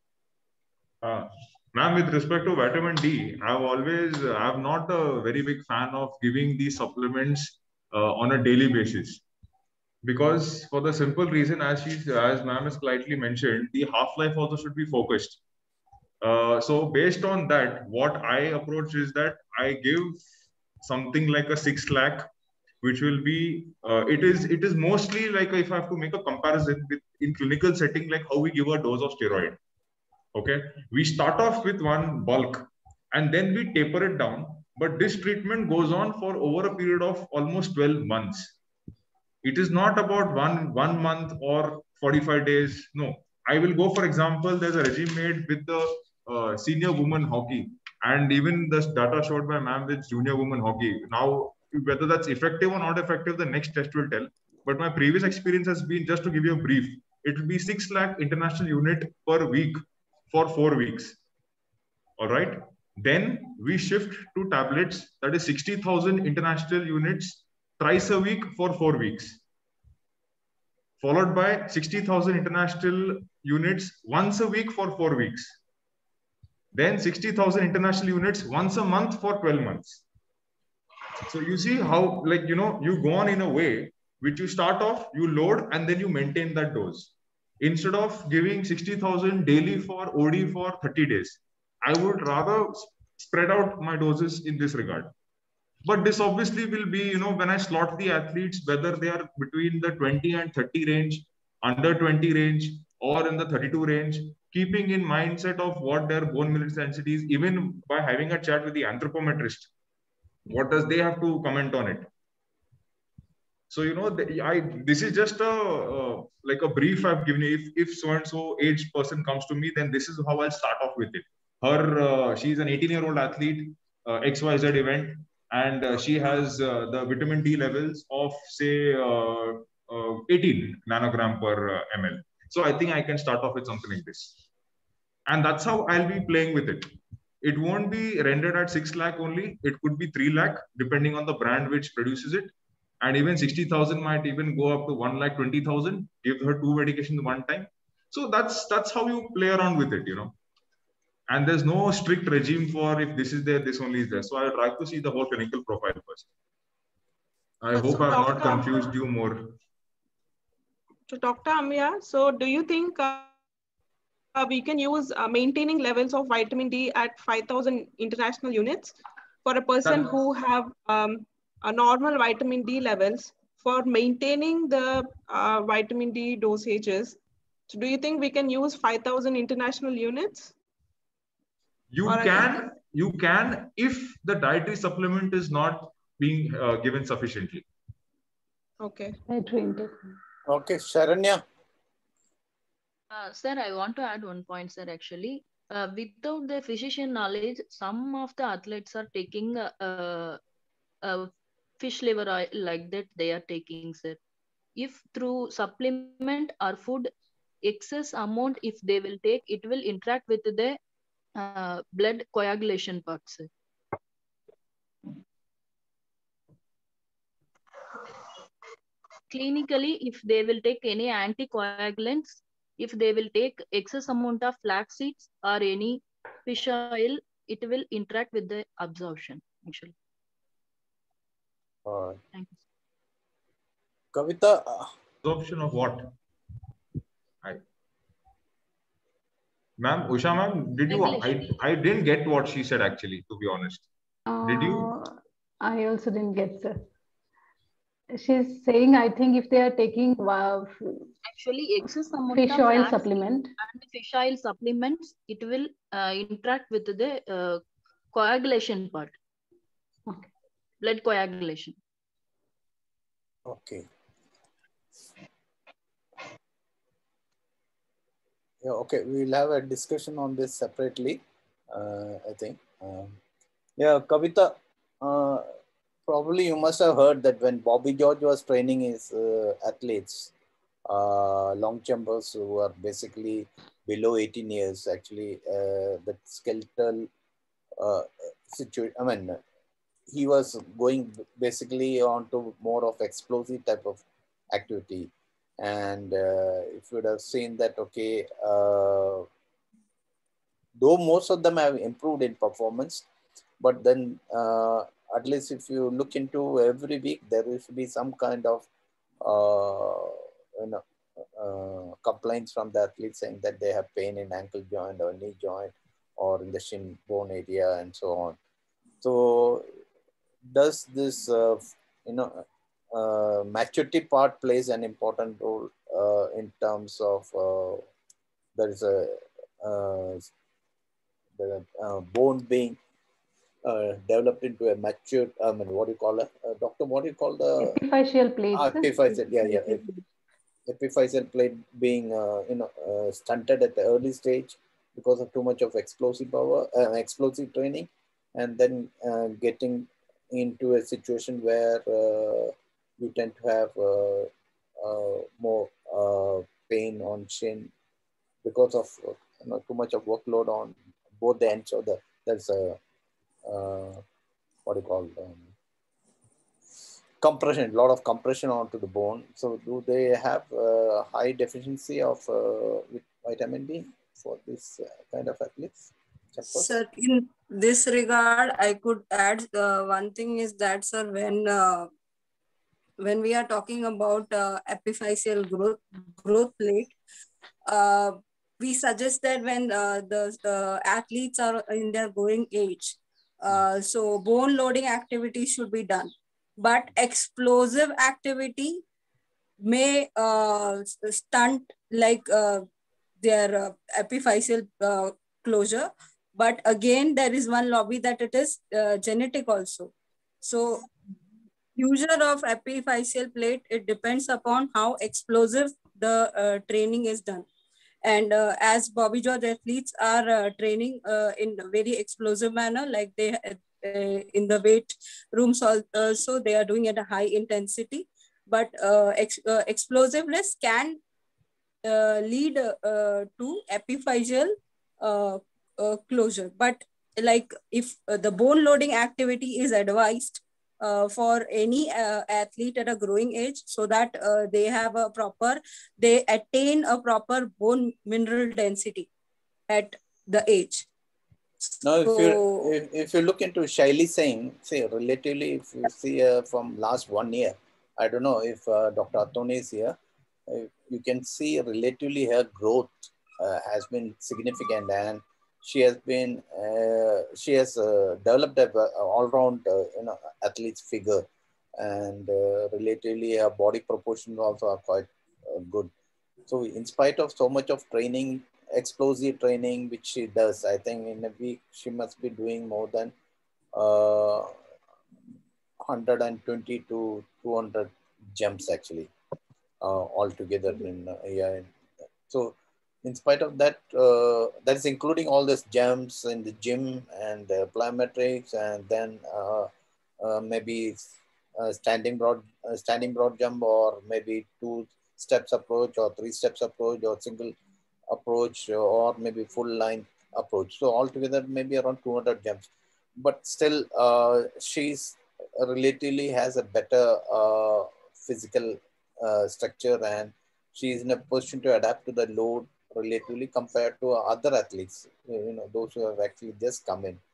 Uh, Ma'am, with respect to vitamin D, I've always, uh, I'm not a very big fan of giving these supplements uh, on a daily basis. Because for the simple reason, as she, as ma'am has slightly mentioned, the half-life also should be focused. Uh, so based on that, what I approach is that I give something like a six lakh, which will be, uh, it is it is mostly like, if I have to make a comparison with in clinical setting, like how we give a dose of steroid. Okay, we start off with one bulk and then we taper it down. But this treatment goes on for over a period of almost twelve months. It is not about one, one month or forty-five days. No, I will go, for example, there's a regime made with the uh, senior women hockey. And even this data showed by ma'am with junior women hockey. Now, whether that's effective or not effective, the next test will tell. But my previous experience has been, just to give you a brief, it will be six lakh international unit per week for four weeks. All right. Then we shift to tablets, that is sixty thousand international units thrice a week for four weeks. Followed by sixty thousand international units once a week for four weeks. Then sixty thousand international units once a month for twelve months. So you see how, like, you know, you go on in a way which you start off, you load, and then you maintain that dose. Instead of giving sixty thousand daily for O D for thirty days, I would rather spread out my doses in this regard. But this obviously will be, you know, when I slot the athletes, whether they are between the twenty and thirty range, under twenty range, or in the thirty-two range, keeping in mindset of what their bone mineral density is, even by having a chat with the anthropometrist, what does they have to comment on it? So, you know, the, I this is just a uh, like a brief I've given you. If, if so-and-so age person comes to me, then this is how I'll start off with it. Her, uh, she's an eighteen-year-old athlete, uh, X Y Z event, and uh, she has uh, the vitamin D levels of, say, uh, uh, eighteen nanogram per uh, ml. So I think I can start off with something like this. And that's how I'll be playing with it. It won't be rendered at six lakh only. It could be three lakh, depending on the brand which produces it. And even sixty thousand might even go up to one lakh twenty thousand, give her two medications one time. So that's that's how you play around with it, you know. And there's no strict regime for if this is there, this only is there. So I'll try to see the whole clinical profile first. I hope so I've Doctor not confused you more. To Doctor Amya, so do you think uh, uh, we can use uh, maintaining levels of vitamin D at five thousand international units for a person That, who have um, a normal vitamin D levels for maintaining the uh, vitamin D dosages? So do you think we can use five thousand international units? you or can, you can if the dietary supplement is not being uh, given sufficiently. Okay. Okay, Sharanya. Uh, sir, I want to add one point, sir, actually. Uh, without the physician knowledge, some of the athletes are taking uh, uh, uh, fish liver oil like that they are taking, sir. If through supplement or food, excess amount, if they will take, it will interact with the uh, blood coagulation part, sir. Clinically, if they will take any anticoagulants, if they will take excess amount of flax seeds or any fish oil, it will interact with the absorption, actually. Uh, Thank you. Kavita. Uh, absorption of what? I, ma'am, Usha ma'am, did you, I, I didn't get what she said actually, to be honest. Uh, Did you? I also didn't get, sir. She's saying, I think if they are taking uh, actually excess amount fish of oil flax supplement and fish oil supplements, it will uh, interact with the uh, coagulation part. Okay. Blood coagulation. Okay. Yeah, okay, we'll have a discussion on this separately, uh, I think. Um, yeah, Kavita, uh, probably you must have heard that when Bobby George was training his uh, athletes, uh, long jumpers who are basically below eighteen years, actually, uh, the skeletal uh, situation, I mean, he was going basically onto more of explosive type of activity. And uh, if you would have seen that, okay, uh, though most of them have improved in performance, but then uh, at least if you look into every week, there will be some kind of uh, you know, uh, complaints from the athletes saying that they have pain in ankle joint or knee joint or in the shin bone area and so on. So does this, uh, you know, uh, maturity part plays an important role uh, in terms of uh, there is a uh, the uh, bone being uh, developed into a mature, I mean, what do you call it? Uh, doctor, what do you call the? Epiphyseal plate. Ah, epiphyseal, yeah, yeah. Epiphyseal plate being, uh, you know, uh, stunted at the early stage because of too much of explosive power, uh, explosive training, and then uh, getting into a situation where uh, you tend to have uh, uh, more uh, pain on shin because of uh, you know, too much of workload on both the ends of the, there's a, uh, what do you call, um, compression, a lot of compression onto the bone. So do they have uh, high deficiency of uh, vitamin D for this uh, kind of athletes? Sir, in this regard, I could add uh, one thing is that, sir, when uh, when we are talking about uh, epiphyseal growth growth plate, uh, we suggest that when uh, the uh, athletes are in their growing age, uh, so bone loading activities should be done. But explosive activity may uh, stunt like uh, their uh, epiphyseal uh, closure. But again, there is one lobby that it is uh, genetic also. So user of epiphyseal plate, it depends upon how explosive the uh, training is done. And uh, as Bobby George athletes are uh, training uh, in a very explosive manner, like they uh, in the weight rooms also, they are doing at a high intensity. But uh, ex uh, explosiveness can uh, lead uh, to epiphyseal uh, uh, closure. But like if uh, the bone loading activity is advised uh, for any uh, athlete at a growing age, so that uh, they have a proper, they attain a proper bone mineral density at the age. Now, if So, you if, if you look into Shaili Singh, say relatively, if you see uh, from last one year, I don't know if uh, Doctor Atone is here, uh, you can see relatively her growth uh, has been significant, and she has been uh, she has uh, developed a, a all-round uh, you know athlete's figure, and uh, relatively her body proportions also are quite uh, good. So, in spite of so much of training, explosive training which she does, I think in a week she must be doing more than uh, one hundred twenty to two hundred jumps actually uh, altogether in uh, yeah. So in spite of that, uh, that's including all these jumps in the gym and uh, plyometrics, and then uh, uh, maybe uh, standing broad uh, standing broad jump, or maybe two steps approach or three steps approach or single approach, or maybe full line approach. So altogether maybe around two hundred jumps, but still uh, she's relatively has a better uh, physical uh, structure, and she's in a position to adapt to the load relatively compared to other athletes, you know, those who have actually just come in.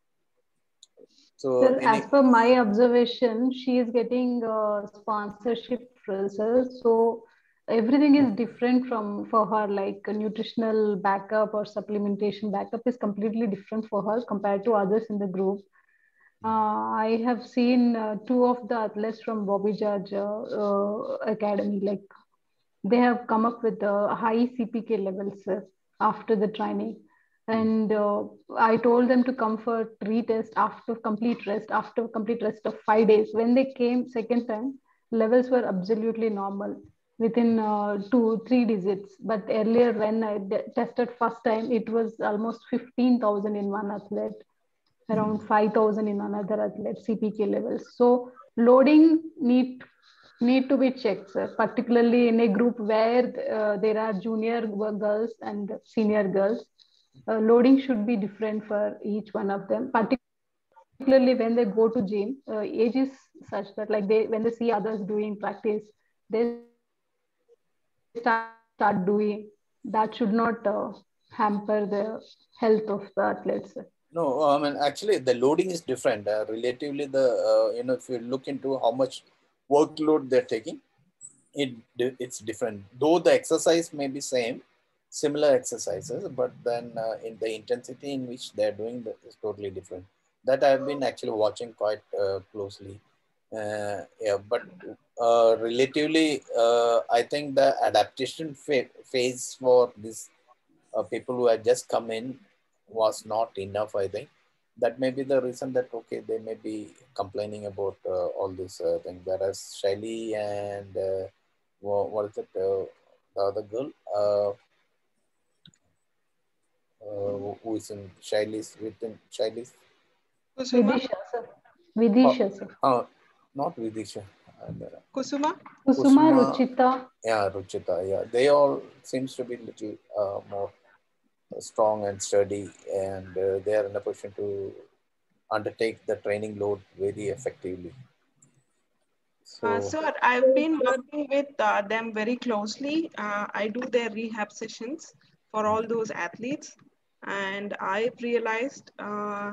So Sir, as per my observation, she is getting uh, sponsorship results. So everything is different from for her, like a nutritional backup or supplementation backup is completely different for her compared to others in the group. Uh, I have seen uh, two of the athletes from Bobby George uh, uh, Academy, like they have come up with uh, high C P K levels uh, after the training. And uh, I told them to come for retest after complete rest, after complete rest of five days. When they came second time, levels were absolutely normal within uh, two, three digits. But earlier when I tested first time, it was almost fifteen thousand in one athlete, around five thousand in another athlete, C P K levels. So loading need need to be checked, sir, particularly in a group where uh, there are junior girls and senior girls. Uh, loading should be different for each one of them, particularly when they go to gym. Uh, age is such that like they when they see others doing practice, they start, start doing. That should not uh, hamper the health of the athletes. No, I mean, actually the loading is different. Uh, relatively the, uh, you know, if you look into how much workload they're taking, it it's different. Though the exercise may be same, similar exercises, but then uh, in the intensity in which they're doing that is totally different. That I've been actually watching quite uh, closely. Uh, yeah, but uh, relatively, uh, I think the adaptation phase for these uh, people who had just come in was not enough, I think. That may be the reason that, okay, they may be complaining about uh, all this uh, thing. Whereas Shaili and uh, what is it, uh, the other girl, uh, uh, who is in Shaili's, within Shaili's? Vidisha, sir. Vidisha, sir. Oh, oh, not Vidisha. And, uh, Kusuma? Kusuma, Ruchita. Yeah, Ruchita, yeah. They all seems to be little uh, more strong and sturdy, and uh, they are in a position to undertake the training load very effectively. So, uh, sir, I've been working with uh, them very closely. Uh, I do their rehab sessions for all those athletes, and I've realized, uh,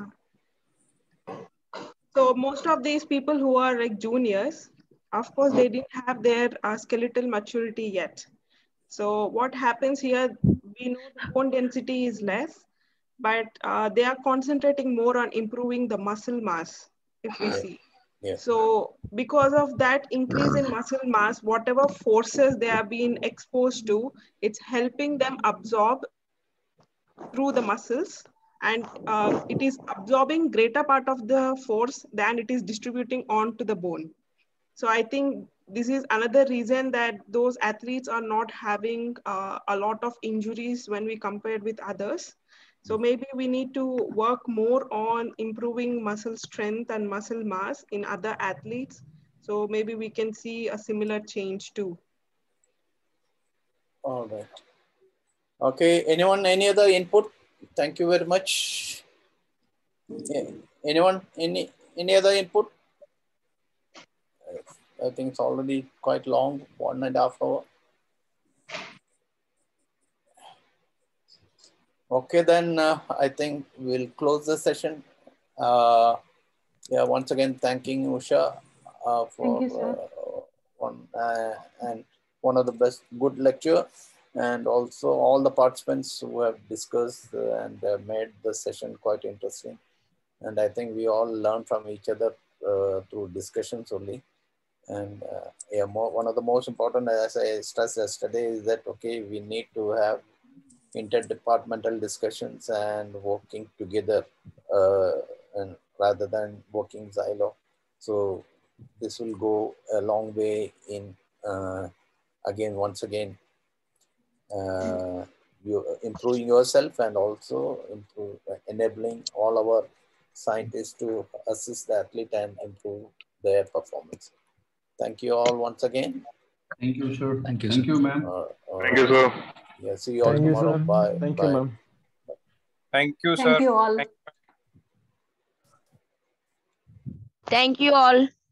so most of these people who are like juniors, of course, they didn't have their uh, skeletal maturity yet. So what happens here, we know the bone density is less, but uh, they are concentrating more on improving the muscle mass, if we see. Yeah. So because of that increase in muscle mass, whatever forces they are being exposed to, it's helping them absorb through the muscles, and uh, it is absorbing greater part of the force than it is distributing onto the bone. So I think this is another reason that those athletes are not having uh, a lot of injuries when we compare with others. So maybe we need to work more on improving muscle strength and muscle mass in other athletes. So maybe we can see a similar change too. All right. Okay, anyone, any other input? Thank you very much. Yeah. Anyone, any, any other input? I think it's already quite long, one and a half hour. Okay, then uh, I think we'll close the session. Uh, yeah, once again, thanking Usha uh, for Thank you, sir. uh, one uh, and one of the best good lecture, and also all the participants who have discussed uh, and uh, made the session quite interesting. And I think we all learn from each other uh, through discussions only. And uh, yeah, more, one of the most important, as I stressed yesterday, is that okay, we need to have interdepartmental discussions and working together, uh, and rather than working silo. So this will go a long way in uh, again, once again, uh, you improving yourself and also improve, uh, enabling all our scientists to assist the athlete and improve their performance. Thank you all once again. Thank you, sir. Thank you, Thank sir. you, ma'am. Uh, uh, Thank you, sir. Yeah, see you all Thank you, tomorrow. sir. Bye. Thank Bye. you, ma'am. Thank you, sir. Thank you all. Thank Thank you all.